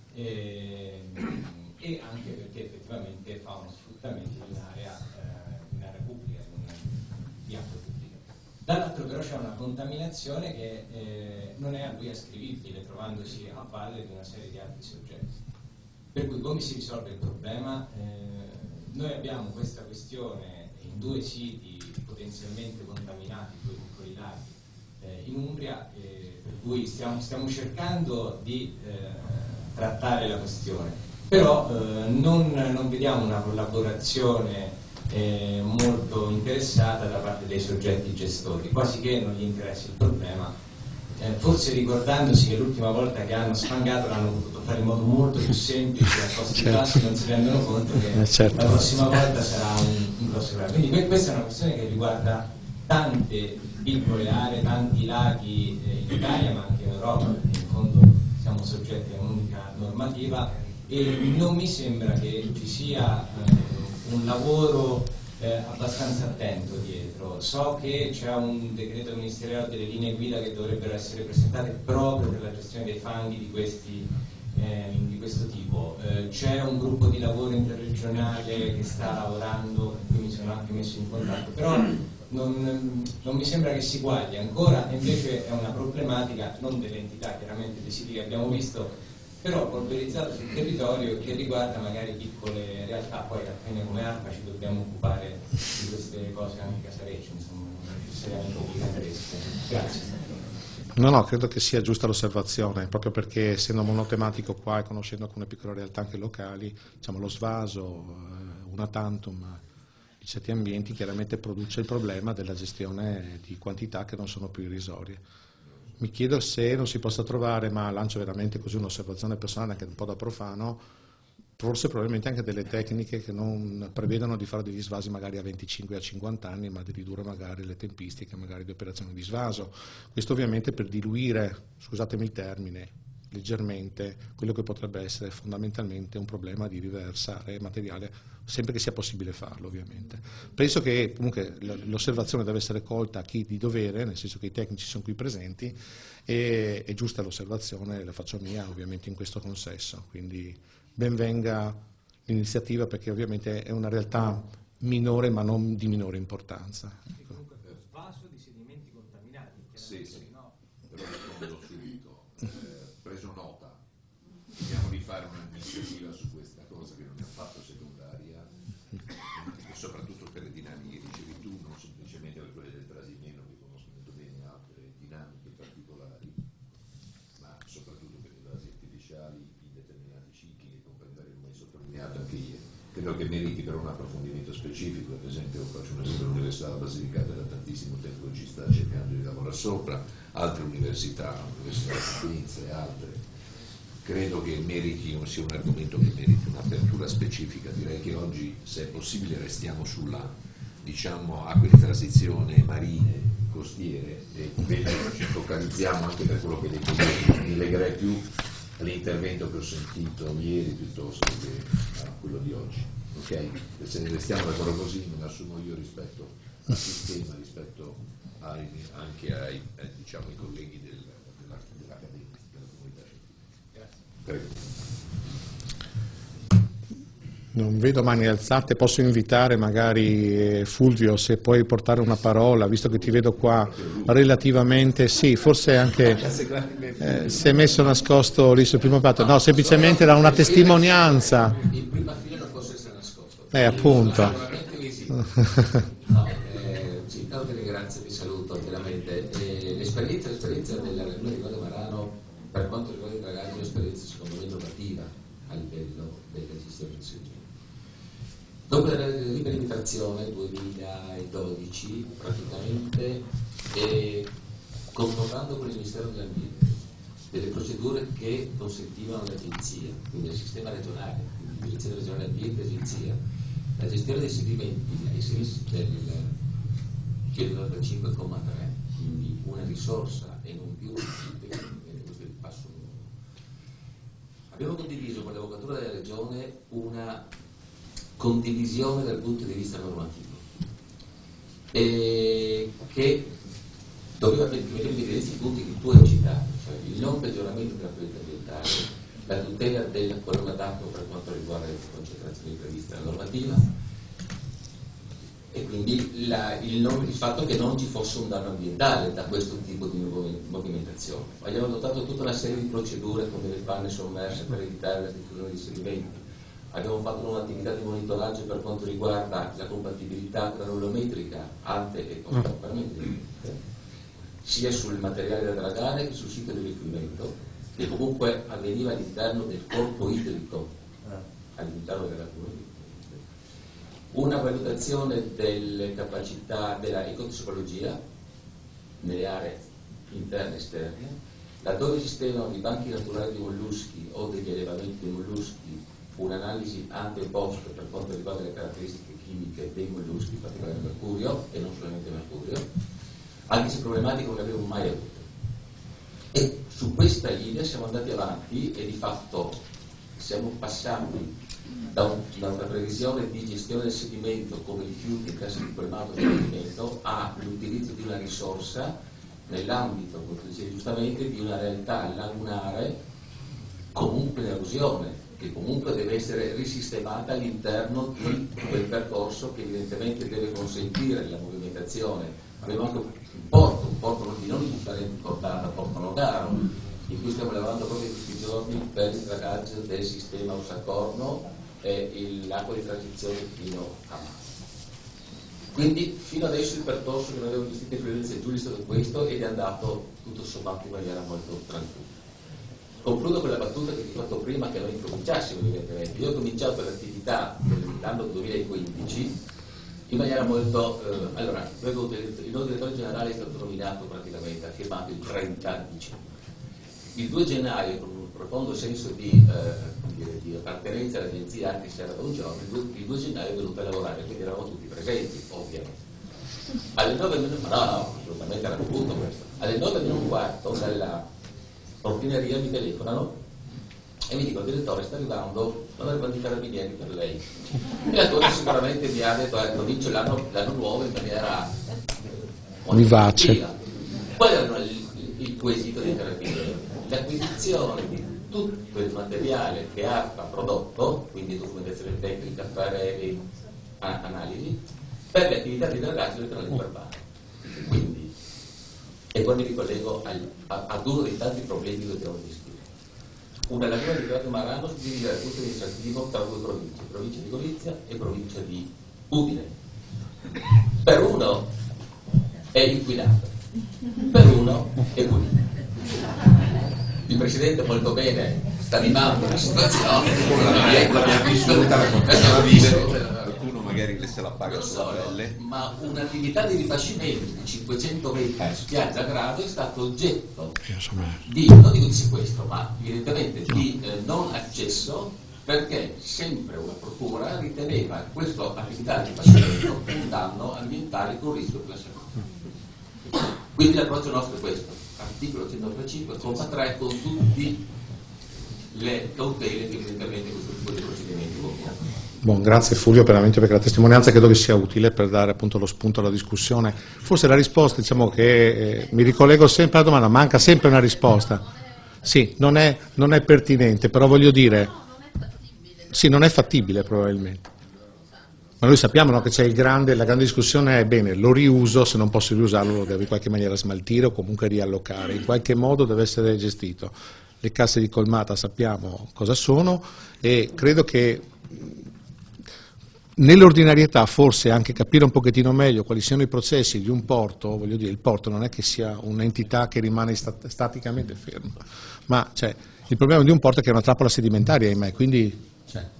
e anche perché effettivamente fa uno sfruttamento in un'area pubblica, di acque pubbliche. Dall'altro però c'è una contaminazione che non è a lui ascrivibile, trovandosi a valle di una serie di altri soggetti. Per cui come si risolve il problema? Noi abbiamo questa questione in 2 siti potenzialmente contaminati, 2 piccoli laghi in Umbria, per cui stiamo cercando di trattare la questione, però non vediamo una collaborazione molto interessata da parte dei soggetti gestori, quasi che non gli interessi il problema. Forse ricordandosi che l'ultima volta che hanno sfangato l'hanno potuto fare in modo molto più semplice, a costi bassi, non si rendono conto che la prossima volta sarà un grosso problema. Quindi questa è una questione che riguarda tante piccole aree, tanti laghi in Italia ma anche in Europa, perché in fondo siamo soggetti a un'unica normativa e non mi sembra che ci sia un lavoro abbastanza attento dietro. So che c'è un decreto ministeriale delle linee guida che dovrebbero essere presentate proprio per la gestione dei fanghi di questo tipo. C'è un gruppo di lavoro interregionale che sta lavorando, con cui mi sono anche messo in contatto, però non mi sembra che si guagli ancora, e invece è una problematica non dell'entità, chiaramente dei siti che abbiamo visto, però polverizzata sul territorio, che riguarda magari piccole realtà. Poi alla fine come ARPA ci dobbiamo occupare di queste cose anche casarecce, insomma, non necessariamente obbligatorie. Grazie. No, credo che sia giusta l'osservazione, proprio perché essendo monotematico qua e conoscendo alcune piccole realtà anche locali, diciamo, lo svaso, una tantum di certi ambienti chiaramente produce il problema della gestione di quantità che non sono più irrisorie. Mi chiedo se non si possa trovare, ma lancio veramente così un'osservazione personale anche un po' da profano, forse probabilmente anche delle tecniche che non prevedono di fare degli svasi magari a 25 a 50 anni, ma di ridurre magari le tempistiche magari di operazioni di svaso. Questo ovviamente per diluire, scusatemi il termine, leggermente quello che potrebbe essere fondamentalmente un problema di riversare materiale, sempre che sia possibile farlo ovviamente. Penso che comunque l'osservazione deve essere colta a chi di dovere, nel senso che i tecnici sono qui presenti, e è giusta l'osservazione, la faccio mia ovviamente in questo consesso, quindi ben venga l'iniziativa, perché ovviamente è una realtà minore ma non di minore importanza. Comunque svaso di sedimenti contaminati, sì, no? Però risponderò subito. Preso nota, cerchiamo di fare un'iniziativa su questa cosa che non è affatto secondaria, e soprattutto per le dinamiche che dicevi tu, non semplicemente per quelle del Trasimeno, che conosco molto bene altre dinamiche particolari, ma soprattutto per i vasi artificiali in determinati cicli che comprenderemo, hai sottolineato anche ieri. Credo che meriti però un approfondimento specifico. Ad esempio faccio un esempio, l'Università della Basilicata da tantissimo tempo ci sta cercando di lavorare sopra, altre università, l'Università di Sapienza e altre. Credo che sia un argomento che meriti un'apertura specifica. Direi che oggi, se è possibile, restiamo sulla, diciamo, acque di transizione marine, costiere, e invece ci focalizziamo anche per quello che hai detto ieri. Mi legherei più all'intervento che ho sentito ieri piuttosto che a quello di oggi. Ok? Se ne restiamo d'accordo così, me ne assumo io rispetto sistema rispetto anche ai diciamo, ai colleghi dell'Accademia, della comunità scientifica. Prego. Non vedo mani alzate, posso invitare magari Fulvio se puoi portare una parola, visto che ti vedo qua relativamente, sì, forse anche si è messo nascosto lì sul primo piatto, no, semplicemente da una testimonianza. In prima fila non posso essere nascosto. Appunto. Sì, intanto ti ringrazio, ti saluto veramente. L'esperienza della Regione di Valle Marano, per quanto riguarda i dragaggi, è un'esperienza secondo me innovativa a livello della gestione del Sogno. Dopo la riperimetrazione 2012, praticamente, confrontando con il Ministero dell'Ambiente, delle procedure che consentivano all'agenzia, quindi al sistema regionale, quindi Direzione Regionale Ambiente e Agenzia, la gestione dei sedimenti ai sensi del 195,3, quindi una risorsa e non più questo è il passo nuovo. Abbiamo condiviso con l'Avvocatura della Regione una condivisione dal punto di vista normativo e che doveva mettere in evidenza i punti che tu hai citato, cioè il non peggioramento della qualità ambientale, la tutela del colonna d'acqua per quanto riguarda le concentrazioni previste nella normativa e quindi il fatto che non ci fosse un danno ambientale da questo tipo di movimentazione. Abbiamo adottato tutta una serie di procedure come le panne sommerse per evitare la diffusione di sedimenti. Abbiamo fatto un'attività di monitoraggio per quanto riguarda la compatibilità granulometrica, ante e post-parametrica, sia sul materiale da dragare che sul sito di rifluimento, che comunque avveniva all'interno del corpo idrico, all'interno della comunità. Una valutazione delle capacità della ecotossicologia nelle aree interne e esterne, laddove esistevano i banchi naturali di molluschi o degli allevamenti di molluschi, un'analisi ante e post per quanto riguarda le caratteristiche chimiche dei molluschi, in particolare mercurio e non solamente mercurio, anche se problematiche non ne avevo mai avuto. E su questa linea siamo andati avanti e di fatto siamo passati da una previsione di gestione del sedimento come rifiuti in caso di colmato del sedimento all'utilizzo di una risorsa nell'ambito, come tu dicevi giustamente, di una realtà lagunare comunque in erosione, che comunque deve essere risistemata all'interno di quel percorso che evidentemente deve consentire la movimentazione. Abbiamo anche un porto di non indifferente portata, Porto Nogaro, in cui stiamo lavorando proprio in questi giorni per il dragaggio del sistema Ossacorno e l'acqua di transizione fino a Mare. Quindi fino adesso il percorso che noi abbiamo gestito in Friuli Giulia è stato questo ed è andato tutto sommato in maniera molto tranquilla. Concludo con la battuta che ti ho fatto prima che noi incominciassimo evidentemente. Io ho cominciato l'attività nell'anno 2015 in maniera molto... allora, il nuovo direttore generale è stato nominato praticamente, ha firmato il 30 dicembre. Il 2 gennaio, con un profondo senso di appartenenza all'agenzia, anche se era da un giorno, il 2 gennaio è venuto a lavorare, quindi eravamo tutti presenti, ovviamente. Alle 9 meno... No, assolutamente era dovuto questo. Alle 9 meno un quarto dalla portineria mi telefonano e mi dicono: direttore, sta arrivando, non arrivano i carabinieri per lei. E l'attore sicuramente mi ha detto: comincio l'anno nuovo in maniera vivace. Qual era il quesito dei carabinieri? L'acquisizione di tutto il materiale che ARPA ha prodotto, quindi documentazione tecnica, pareri, analisi, per le attività di dragaggio del canale verbale. Quindi, e poi mi ricollego ad uno dei tanti problemi che dobbiamo gestire. Una laguna di Valle Marano si divide dal punto amministrativo tra due province, provincia di Gorizia e provincia di Udine. Per uno è inquinato, per uno è pulito. Il Presidente molto bene sta animando la situazione. L'abbiamo vissuta, l'abbiamo visto. Qualcuno magari se la paga sulla pelle. Ma un'attività di rifacimento di 500 metri di spiaggia a grado è stato oggetto di, non dico di sequestro, ma evidentemente di non accesso, perché sempre una procura riteneva questa attività di rifacimento un danno ambientale con rischio per la salute. Quindi l'approccio nostro è questo: articolo 135, comma 3, con tutte le cautele che evidentemente questo tipo di procedimenti comporta. Grazie Fulvio veramente perché la testimonianza credo che sia utile per dare appunto lo spunto alla discussione. Forse la risposta, diciamo che mi ricollego sempre alla domanda, manca sempre una risposta. Sì, non è pertinente, però voglio dire, sì, non è fattibile probabilmente. Ma noi sappiamo, no, che c'è la grande discussione è bene, lo riuso, se non posso riusarlo lo devo in qualche maniera smaltire o comunque riallocare, in qualche modo deve essere gestito. Le casse di colmata sappiamo cosa sono e credo che nell'ordinarietà forse anche capire un pochettino meglio quali siano i processi di un porto, voglio dire, il porto non è che sia un'entità che rimane staticamente ferma, ma il problema di un porto è che è una trappola sedimentaria, ahimè, quindi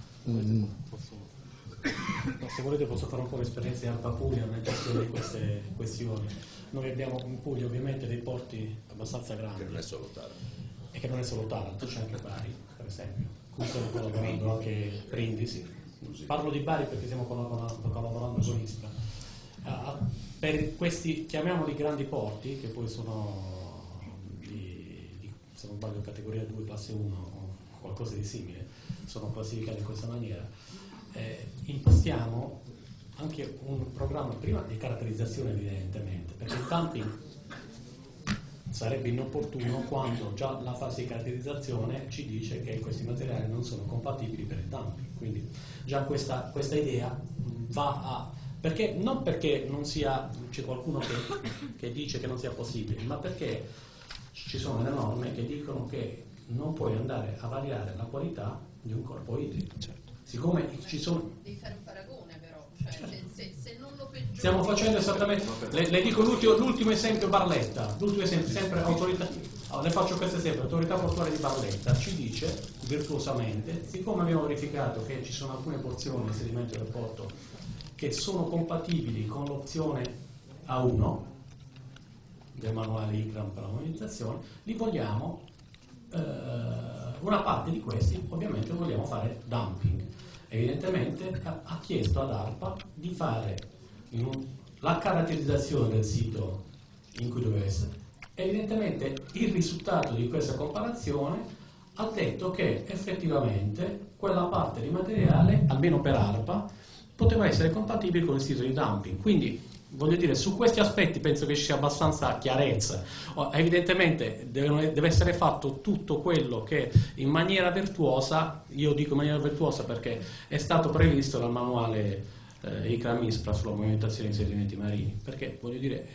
se volete posso fare un po' l'esperienza di Alpa Puglia nella gestione di queste questioni. Noi abbiamo in Puglia ovviamente dei porti abbastanza grandi. Che non è solo Taranto. E che non è solo Taranto, c'è anche Bari, per esempio, cui stiamo collaborando anche Brindisi. Parlo di Bari perché stiamo collaborando con ISPRA. Per questi, chiamiamoli grandi porti, che poi sono se non sbaglio categoria 2, classe 1 o qualcosa di simile, sono classificati in questa maniera, impostiamo anche un programma prima di caratterizzazione evidentemente, perché il dumping sarebbe inopportuno quando già la fase di caratterizzazione ci dice che questi materiali non sono compatibili per il dumping, quindi già questa idea va a... perché non perché non sia, c'è qualcuno che dice che non sia possibile, ma perché ci sono le norme che dicono che non puoi andare a variare la qualità di un corpo idrico. Certo. Siccome ci sono... Devi fare un paragone però, cioè certo. se non lo peggiori... Stiamo facendo esattamente... Le dico l'ultimo esempio Barletta, l'ultimo esempio, sempre autorità... le faccio questo esempio, l'autorità portuale di Barletta ci dice virtuosamente, siccome abbiamo verificato che ci sono alcune porzioni di sedimento del porto che sono compatibili con l'opzione A1 del manuale ICRAM per la monetizzazione, li vogliamo, una parte di questi ovviamente vogliamo fare dumping. Evidentemente ha chiesto ad ARPA di fare la caratterizzazione del sito in cui doveva essere. Evidentemente il risultato di questa comparazione ha detto che effettivamente quella parte di materiale, almeno per ARPA, poteva essere compatibile con il sito di dumping. Quindi voglio dire, su questi aspetti penso che ci sia abbastanza chiarezza. Evidentemente deve essere fatto tutto quello che in maniera virtuosa, io dico in maniera virtuosa perché è stato previsto dal manuale ICRAM-ISPRA sulla movimentazione dei sedimenti marini, perché voglio dire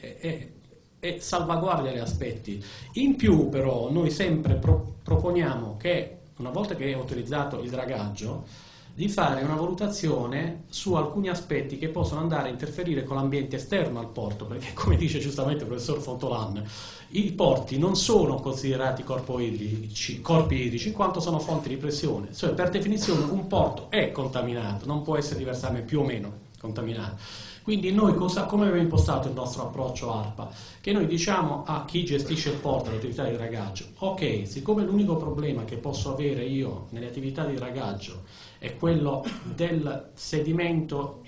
è salvaguardia gli aspetti. In più però noi sempre proponiamo che una volta che è utilizzato il dragaggio di fare una valutazione su alcuni aspetti che possono andare a interferire con l'ambiente esterno al porto, perché come dice giustamente il professor Fontolan, i porti non sono considerati corpi idrici in quanto sono fonti di pressione, cioè per definizione un porto è contaminato, non può essere diversamente più o meno contaminato. Quindi noi come abbiamo impostato il nostro approccio ARPA? Che noi diciamo a chi gestisce il porto, l'attività di dragaggio, ok, siccome l'unico problema che posso avere io nelle attività di dragaggio è quello del sedimento,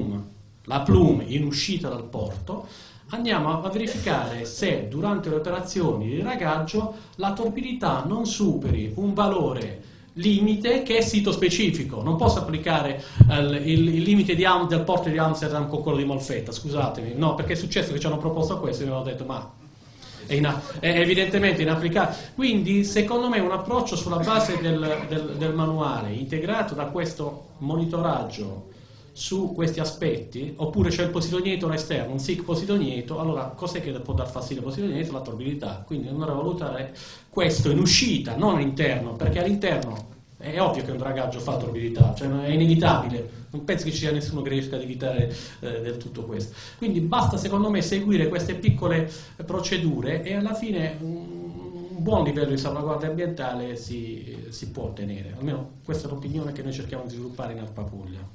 la plume in uscita dal porto, andiamo a verificare se durante le operazioni di dragaggio la torbidità non superi un valore limite che è sito specifico. Non posso applicare il limite del porto di Amsterdam con quello di Molfetta, scusatemi, no, perché è successo che ci hanno proposto questo e mi hanno detto ma è evidentemente inapplicabile. Quindi secondo me un approccio sulla base del manuale integrato da questo monitoraggio su questi aspetti, oppure c'è il posidonieto esterno, un SIC posidonieto, allora cos'è che può dar fastidio al posidonieto? La torbidità. Quindi andare a valutare questo in uscita, non all'interno, perché all'interno è ovvio che un dragaggio fa torbidità, cioè è inevitabile, non penso che ci sia nessuno che riesca ad evitare del tutto questo. Quindi basta secondo me seguire queste piccole procedure e alla fine un buon livello di salvaguardia ambientale si può ottenere, almeno questa è l'opinione che noi cerchiamo di sviluppare in Alpa Puglia.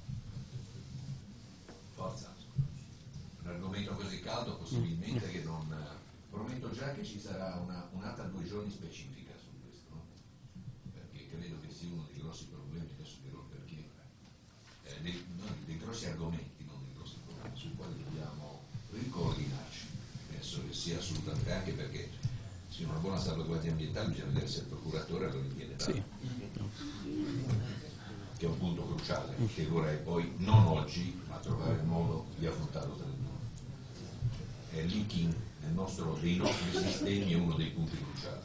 Un argomento così caldo possibilmente che non prometto già che ci sarà un'altra 2 giorni specifica su questo, no? Perché credo che sia uno dei grossi problemi, adesso dirò perché, dei grossi argomenti, non dei grossi problemi, sui quali dobbiamo ricoordinarci. Penso che sia assolutamente, anche perché sia una buona salvaguardia ambientale bisogna vedere se il procuratore lo ritiene tale. Sì. Che che è un punto cruciale, che vorrei poi, non oggi, ma trovare il modo di affrontarlo tra di noi. Il leaking dei nostri sistemi è uno dei punti cruciali.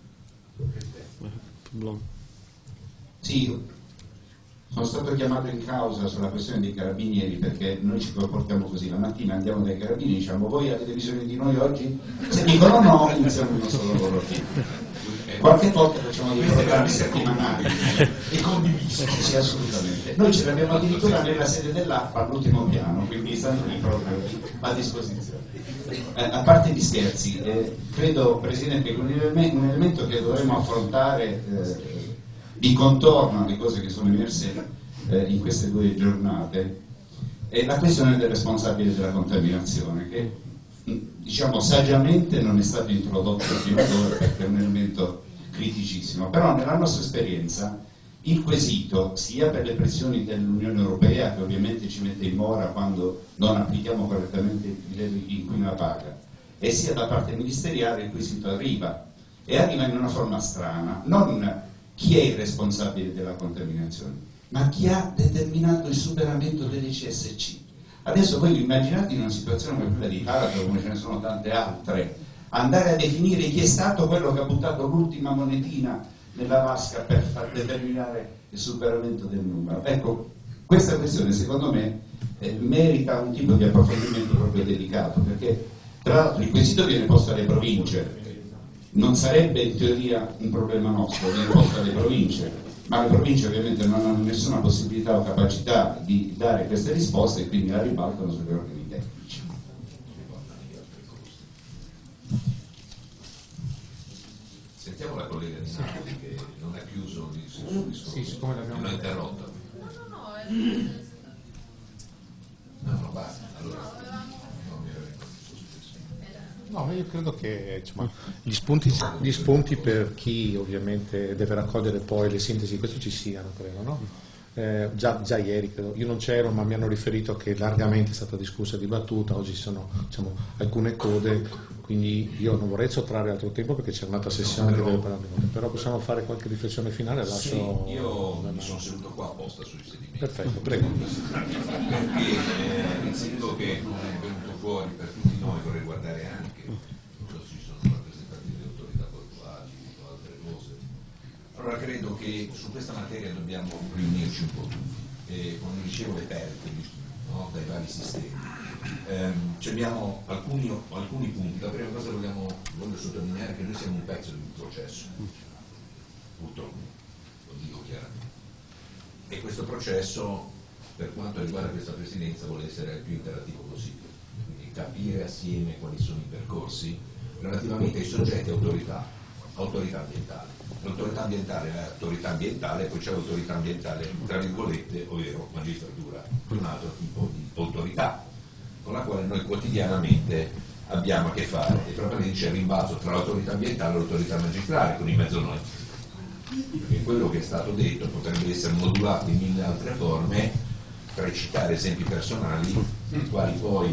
Sì, sono stato chiamato in causa sulla questione dei carabinieri perché noi ci comportiamo così, la mattina andiamo dai carabinieri e diciamo voi avete bisogno di noi oggi? Se dicono no, iniziamo il nostro lavoro. Qualche volta facciamo dei programmi settimanali e condivisi, sì, assolutamente. Noi ce l'abbiamo addirittura nella sede dell'APA all'ultimo piano, quindi stanno lì proprio a disposizione. A parte gli scherzi, credo, Presidente, che un elemento che dovremmo affrontare di contorno alle cose che sono emerse in queste 2 giornate è la questione del responsabile della contaminazione, che diciamo saggiamente non è stato introdotto fino ad ora perché è un elemento criticissimo, però nella nostra esperienza il quesito, sia per le pressioni dell'Unione Europea, che ovviamente ci mette in mora quando non applichiamo correttamente il livello di inquina paga, e sia da parte ministeriale, il quesito arriva, e arriva in una forma strana, non chi è il responsabile della contaminazione, ma chi ha determinato il superamento delle CSC. Adesso voi vi immaginate in una situazione come quella di Taranto, come ce ne sono tante altre, andare a definire chi è stato quello che ha buttato l'ultima monetina nella vasca per far determinare il superamento del numero. Ecco, questa questione secondo me merita un tipo di approfondimento proprio dedicato, perché tra l'altro il quesito viene posto alle province, non sarebbe in teoria un problema nostro, viene posto alle province, ma le province ovviamente non hanno nessuna possibilità o capacità di dare queste risposte e quindi la ribaltano sugli organi tecnici. Sentiamo la collega di Napoli che non è chiuso il suo discorso. Sì, siccome l'abbiamo l'ho interrotto. No, basta. Allora, non mi aveva sospeso. No, ma io credo che insomma, gli spunti per chi ovviamente deve raccogliere poi le sintesi di questo ci siano, credo, no? Già ieri, credo, io non c'ero, ma mi hanno riferito che largamente è stata discussa e dibattuta, oggi ci sono diciamo, alcune code, quindi io non vorrei sottrarre altro tempo perché c'è un'altra sessione che deve parlare, però possiamo fare qualche riflessione finale? Sì, io mi sono seduto qua apposta sui sedimenti. Perfetto, prego. Perché ritengo che non è venuto fuori per tutti noi, vorrei guardare anche, non so se ci sono rappresentanti delle autorità portuali o altre cose. Allora credo che su questa materia dobbiamo riunirci un po' tutti, come dicevo le perdite, no? Dai vari sistemi. Abbiamo alcuni punti. La prima cosa voglio sottolineare che noi siamo un pezzo di un processo, purtroppo, lo dico chiaramente. E questo processo, per quanto riguarda questa presidenza, vuole essere il più interattivo possibile, quindi capire assieme quali sono i percorsi relativamente ai soggetti autorità ambientale. L'autorità ambientale è l'autorità ambientale, poi c'è l'autorità ambientale, tra virgolette, ovvero magistratura, un altro tipo di autorità con la quale noi quotidianamente abbiamo a che fare, e probabilmente c'è il rimbalzo tra l'autorità ambientale e l'autorità magistrale, con in mezzo noi. Perché quello che è stato detto potrebbe essere modulato in 1000 altre forme, per citare esempi personali, nei quali poi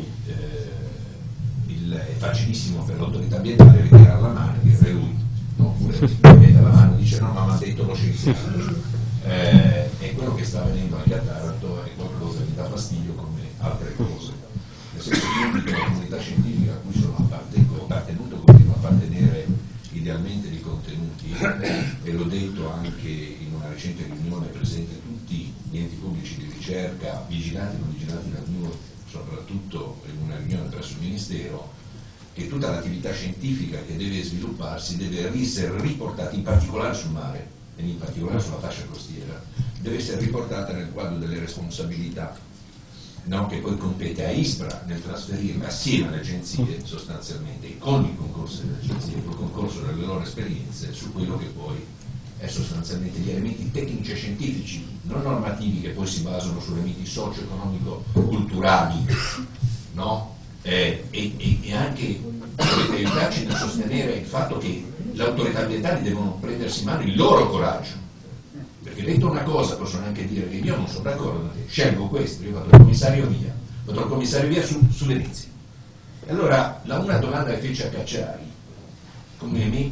è facilissimo per l'autorità ambientale ritirare la mano e dire lui, no? Oppure mette la mano e dice no, ma mi ha detto lo scienziato. E quello che sta avvenendo anche a Taranto è qualcosa che mi dà fastidio come altre cose. Nel senso che io la comunità scientifica a cui sono appartenuto, continuo a appartenere idealmente di contenuti, e l'ho detto anche in una recente riunione presente tutti gli enti pubblici di ricerca, vigilati e non vigilati dal MIUR, soprattutto in una riunione presso il Ministero, che tutta l'attività scientifica che deve svilupparsi deve essere riportata, in particolare sul mare e in particolare sulla fascia costiera, deve essere riportata nel quadro delle responsabilità, no? Che poi compete a ISPRA nel trasferirla assieme alle agenzie sostanzialmente, con il concorso delle agenzie, con il concorso delle loro esperienze su quello che poi è sostanzialmente gli elementi tecnici e scientifici, non normativi, che poi si basano su elementi socio-economico-culturali, no? E anche dovete aiutarci nel sostenere il fatto che le autorità ambientali devono prendersi in mano il loro coraggio, perché detto una cosa possono anche dire che io non sono d'accordo con te, scelgo questo, io vado al commissario via su Venezia. E allora una domanda che fece a Cacciari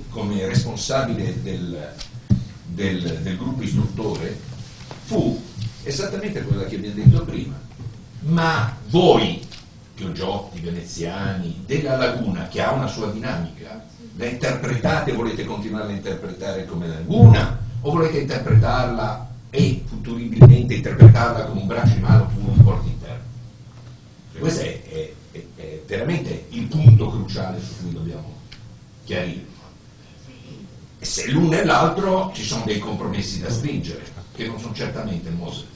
come responsabile del gruppo istruttore fu esattamente quella che abbiamo detto prima. Ma voi, Chiogiotti, veneziani, della Laguna, che ha una sua dinamica, la interpretate, volete continuare a interpretare come laguna, o volete interpretarla e futuribilmente interpretarla come un braccio di mano oppure un porto interno? Questo è veramente il punto cruciale su cui dobbiamo chiarire. E se l'uno e l'altro ci sono dei compromessi da stringere, che non sono certamente il Mose.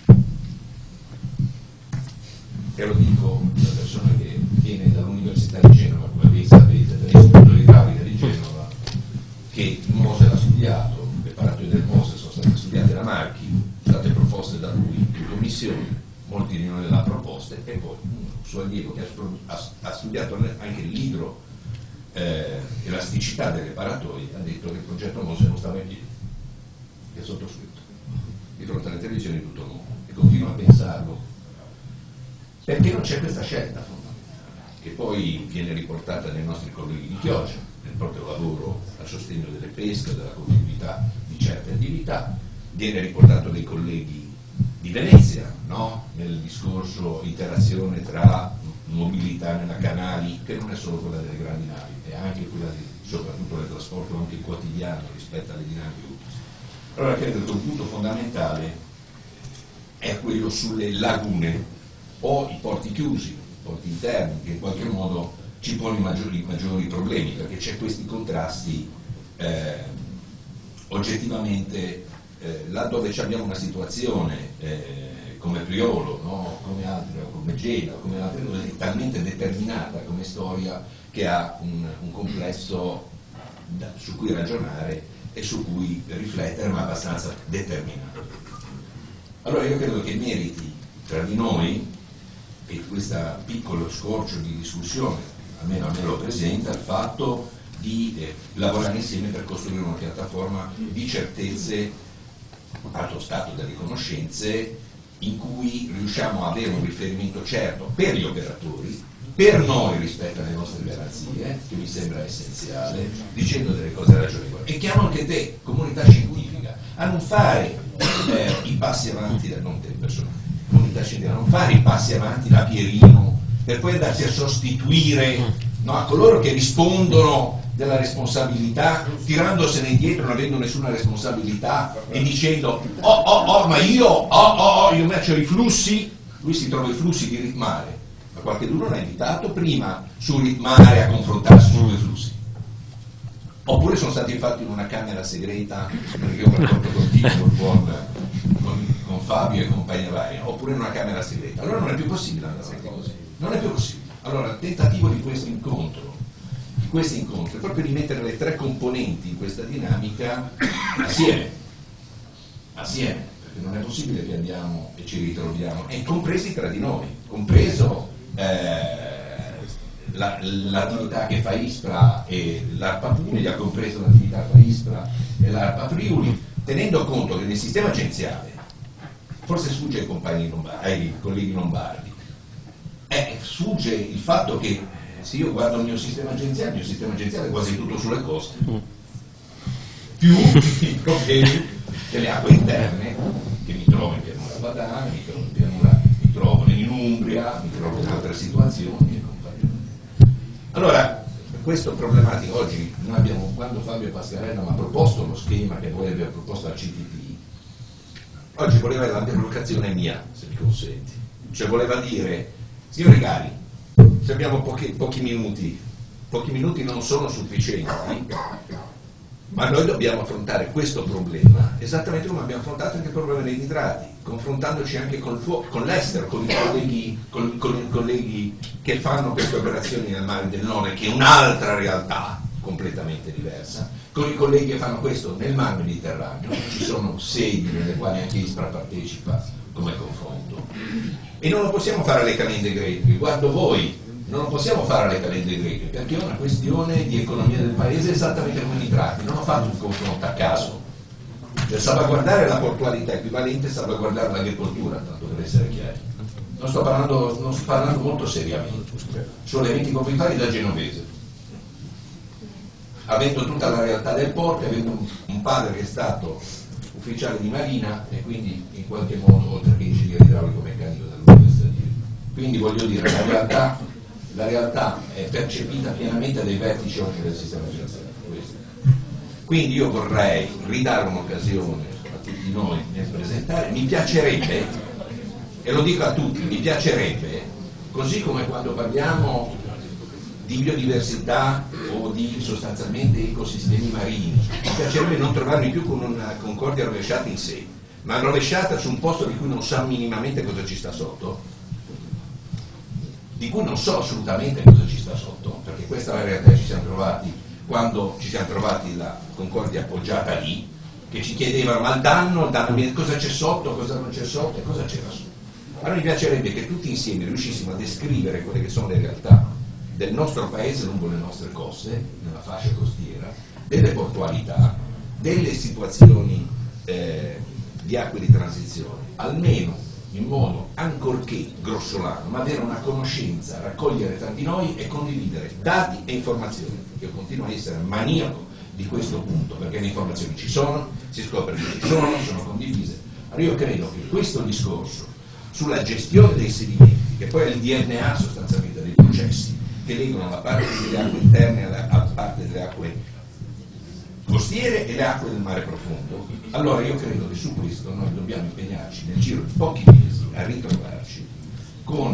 E lo dico da persona che viene dall'Università di Genova, come voi sapete, dall'Istituto di Idraulica di Genova, che il Mose l'ha studiato, le paratoie del Mose sono state studiate da Marchi, sono state proposte da lui in commissione, molti di noi le hanno proposte, e poi un suo allievo che ha studiato anche l'idro elasticità delle paratoie ha detto che il progetto Mose non stava in piedi, che è sottoscritto di fronte alle televisioni di tutto il mondo, e continua a pensarlo perché non c'è questa scelta fondamentale che poi viene riportata dai nostri colleghi di Chioggia nel proprio lavoro a sostegno delle pesche, della continuità di certe attività, viene riportato dai colleghi di Venezia, no? Nel discorso interazione tra mobilità nella canali, che non è solo quella delle grandi navi, è anche quella soprattutto del trasporto anche quotidiano rispetto alle dinamiche utili. Allora credo che un punto fondamentale è quello sulle lagune o i porti chiusi, i porti interni, che in qualche modo ci pone maggiori problemi, perché c'è questi contrasti oggettivamente laddove abbiamo una situazione come Priolo, no? Come altre, come Gela, come altre cose, è talmente determinata come storia che ha un complesso su cui ragionare e su cui riflettere, ma abbastanza determinato. Allora io credo che meriti tra di noi, e questo piccolo scorcio di discussione, almeno a me lo presenta, il fatto di lavorare insieme per costruire una piattaforma di certezze, alto stato delle conoscenze, in cui riusciamo a avere un riferimento certo per gli operatori, per noi rispetto alle nostre garanzie, che mi sembra essenziale, dicendo delle cose ragionevoli. E chiamo anche te, comunità scientifica, a non fare i passi avanti non te personale, comunità scientifica, a non fare i passi avanti da Pierino per poi andarsi a sostituire, no, a coloro che rispondono della responsabilità, tirandosene indietro, non avendo nessuna responsabilità e dicendo ma io metto i flussi, lui si trova i flussi di ritmare, ma qualcuno l'ha invitato prima su ritmare a confrontarsi su quei flussi, oppure sono stati infatti in una camera segreta, perché ho un rapporto continuo con Fabio e compagnia varia, oppure in una camera segreta. Allora non è più possibile andare avanti così, non è più possibile. Allora il tentativo di questo incontro è proprio di mettere le tre componenti in questa dinamica assieme, perché non è possibile che andiamo e ci ritroviamo, e compresi tra di noi, compreso l'attività che fa ISPRA e l'ARPA Puglia, compreso l'attività che fa ISPRA e l'ARPA Friuli, tenendo conto che nel sistema agenziale, forse sfugge ai colleghi lombardi, sfugge il fatto che se io guardo il mio sistema agenziale è quasi tutto sulle coste, più i problemi delle acque interne che mi trovo in pianura padana, mi trovo in Umbria, mi trovo in altre situazioni e compagnia. Allora, questo problematico oggi noi abbiamo, quando Fabio Pascarella mi ha proposto lo schema che voi avete proposto al CTT, oggi voleva la devoluzione mia, se mi consenti, cioè voleva dire, signori cari, se abbiamo pochi minuti non sono sufficienti, ma noi dobbiamo affrontare questo problema esattamente come abbiamo affrontato anche il problema dei nitrati, confrontandoci anche con l'estero, con i colleghi che fanno queste operazioni nel mare del Nord, che è un'altra realtà completamente diversa, con i colleghi che fanno questo nel mar Mediterraneo. Ci sono sedi nelle quali anche ISPRA partecipa come confronto, e non lo possiamo fare alle calende greche. Riguardo voi, non lo possiamo fare alle calende greche, perché è una questione di economia del paese, esattamente come i nitrati. Non ho fatto un confronto a caso, cioè salvaguardare la portualità equivalente a salvaguardare l'agricoltura, tanto per essere chiari. Non sto parlando molto seriamente, sono eventi comunitari da genovese, avendo tutta la realtà del porto, avendo un padre che è stato ufficiale di Marina e quindi in qualche modo, oltre che ingegnere idraulico meccanico dell'Università di Roma. Quindi voglio dire, la realtà è percepita pienamente dai vertici oggi del sistema finanziario. Quindi io vorrei ridare un'occasione a tutti noi nel presentare, mi piacerebbe, e lo dico a tutti, mi piacerebbe, così come quando parliamo di biodiversità o di sostanzialmente ecosistemi marini, mi piacerebbe non trovarmi più con una concordia rovesciata in sé, ma rovesciata su un posto di cui non so minimamente cosa ci sta sotto, di cui non so assolutamente cosa ci sta sotto, perché questa è la realtà. Ci siamo trovati quando ci siamo trovati la concordia appoggiata lì, che ci chiedevano ma il danno cosa c'è sotto, cosa non c'è sotto e cosa c'era sotto. Allora mi piacerebbe che tutti insieme riuscissimo a descrivere quelle che sono le realtà del nostro paese lungo le nostre coste, nella fascia costiera, delle portualità, delle situazioni di acque di transizione, almeno in modo ancorché grossolano, ma avere una conoscenza, raccogliere tra di noi e condividere dati e informazioni. Io continuo a essere maniaco di questo punto, perché le informazioni ci sono, si scopre che ci sono condivise. Allora io credo che questo discorso sulla gestione dei sedimenti, che poi è il DNA sostanzialmente dei processi che legano la parte delle acque interne alla parte delle acque costiere e le acque del mare profondo, allora io credo che su questo noi dobbiamo impegnarci nel giro di pochi mesi a ritrovarci con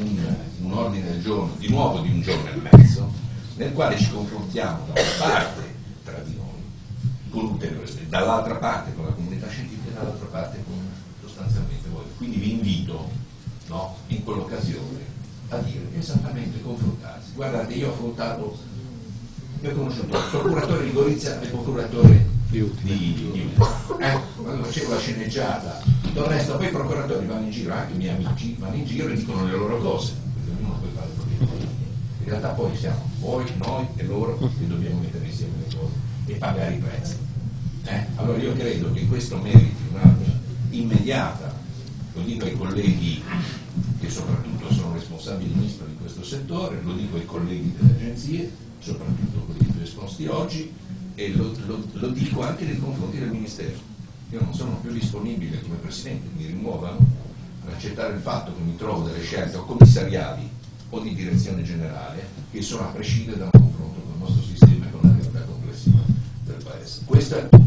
un ordine del giorno, di nuovo di un giorno e mezzo, nel quale ci confrontiamo da una parte tra di noi, con ulteriori, dall'altra parte con la comunità scientifica e dall'altra parte con sostanzialmente voi. Quindi vi invito, no, in quell'occasione a dire esattamente, confrontarsi. Guardate, io ho conosciuto il procuratore di Gorizia e il procuratore di Udine. Quando facevo la sceneggiata, tutto il resto, poi i procuratori vanno in giro, anche i miei amici vanno in giro e dicono le loro cose, perché ognuno poi fa le proprie cose. In realtà poi siamo voi, noi e loro che dobbiamo mettere insieme le cose e pagare i prezzi. Allora io credo che questo meriti una immediata, lo dico ai colleghi che soprattutto sono responsabili ministro di questo settore, lo dico ai colleghi delle agenzie, soprattutto quelli più esposti oggi, e lo dico anche nei confronti del Ministero. Io non sono più disponibile come Presidente, mi rimuovano, per accettare il fatto che mi trovo delle scelte o commissariali o di direzione generale che sono a prescindere da un confronto con il nostro sistema e con la realtà complessiva del Paese. Questo è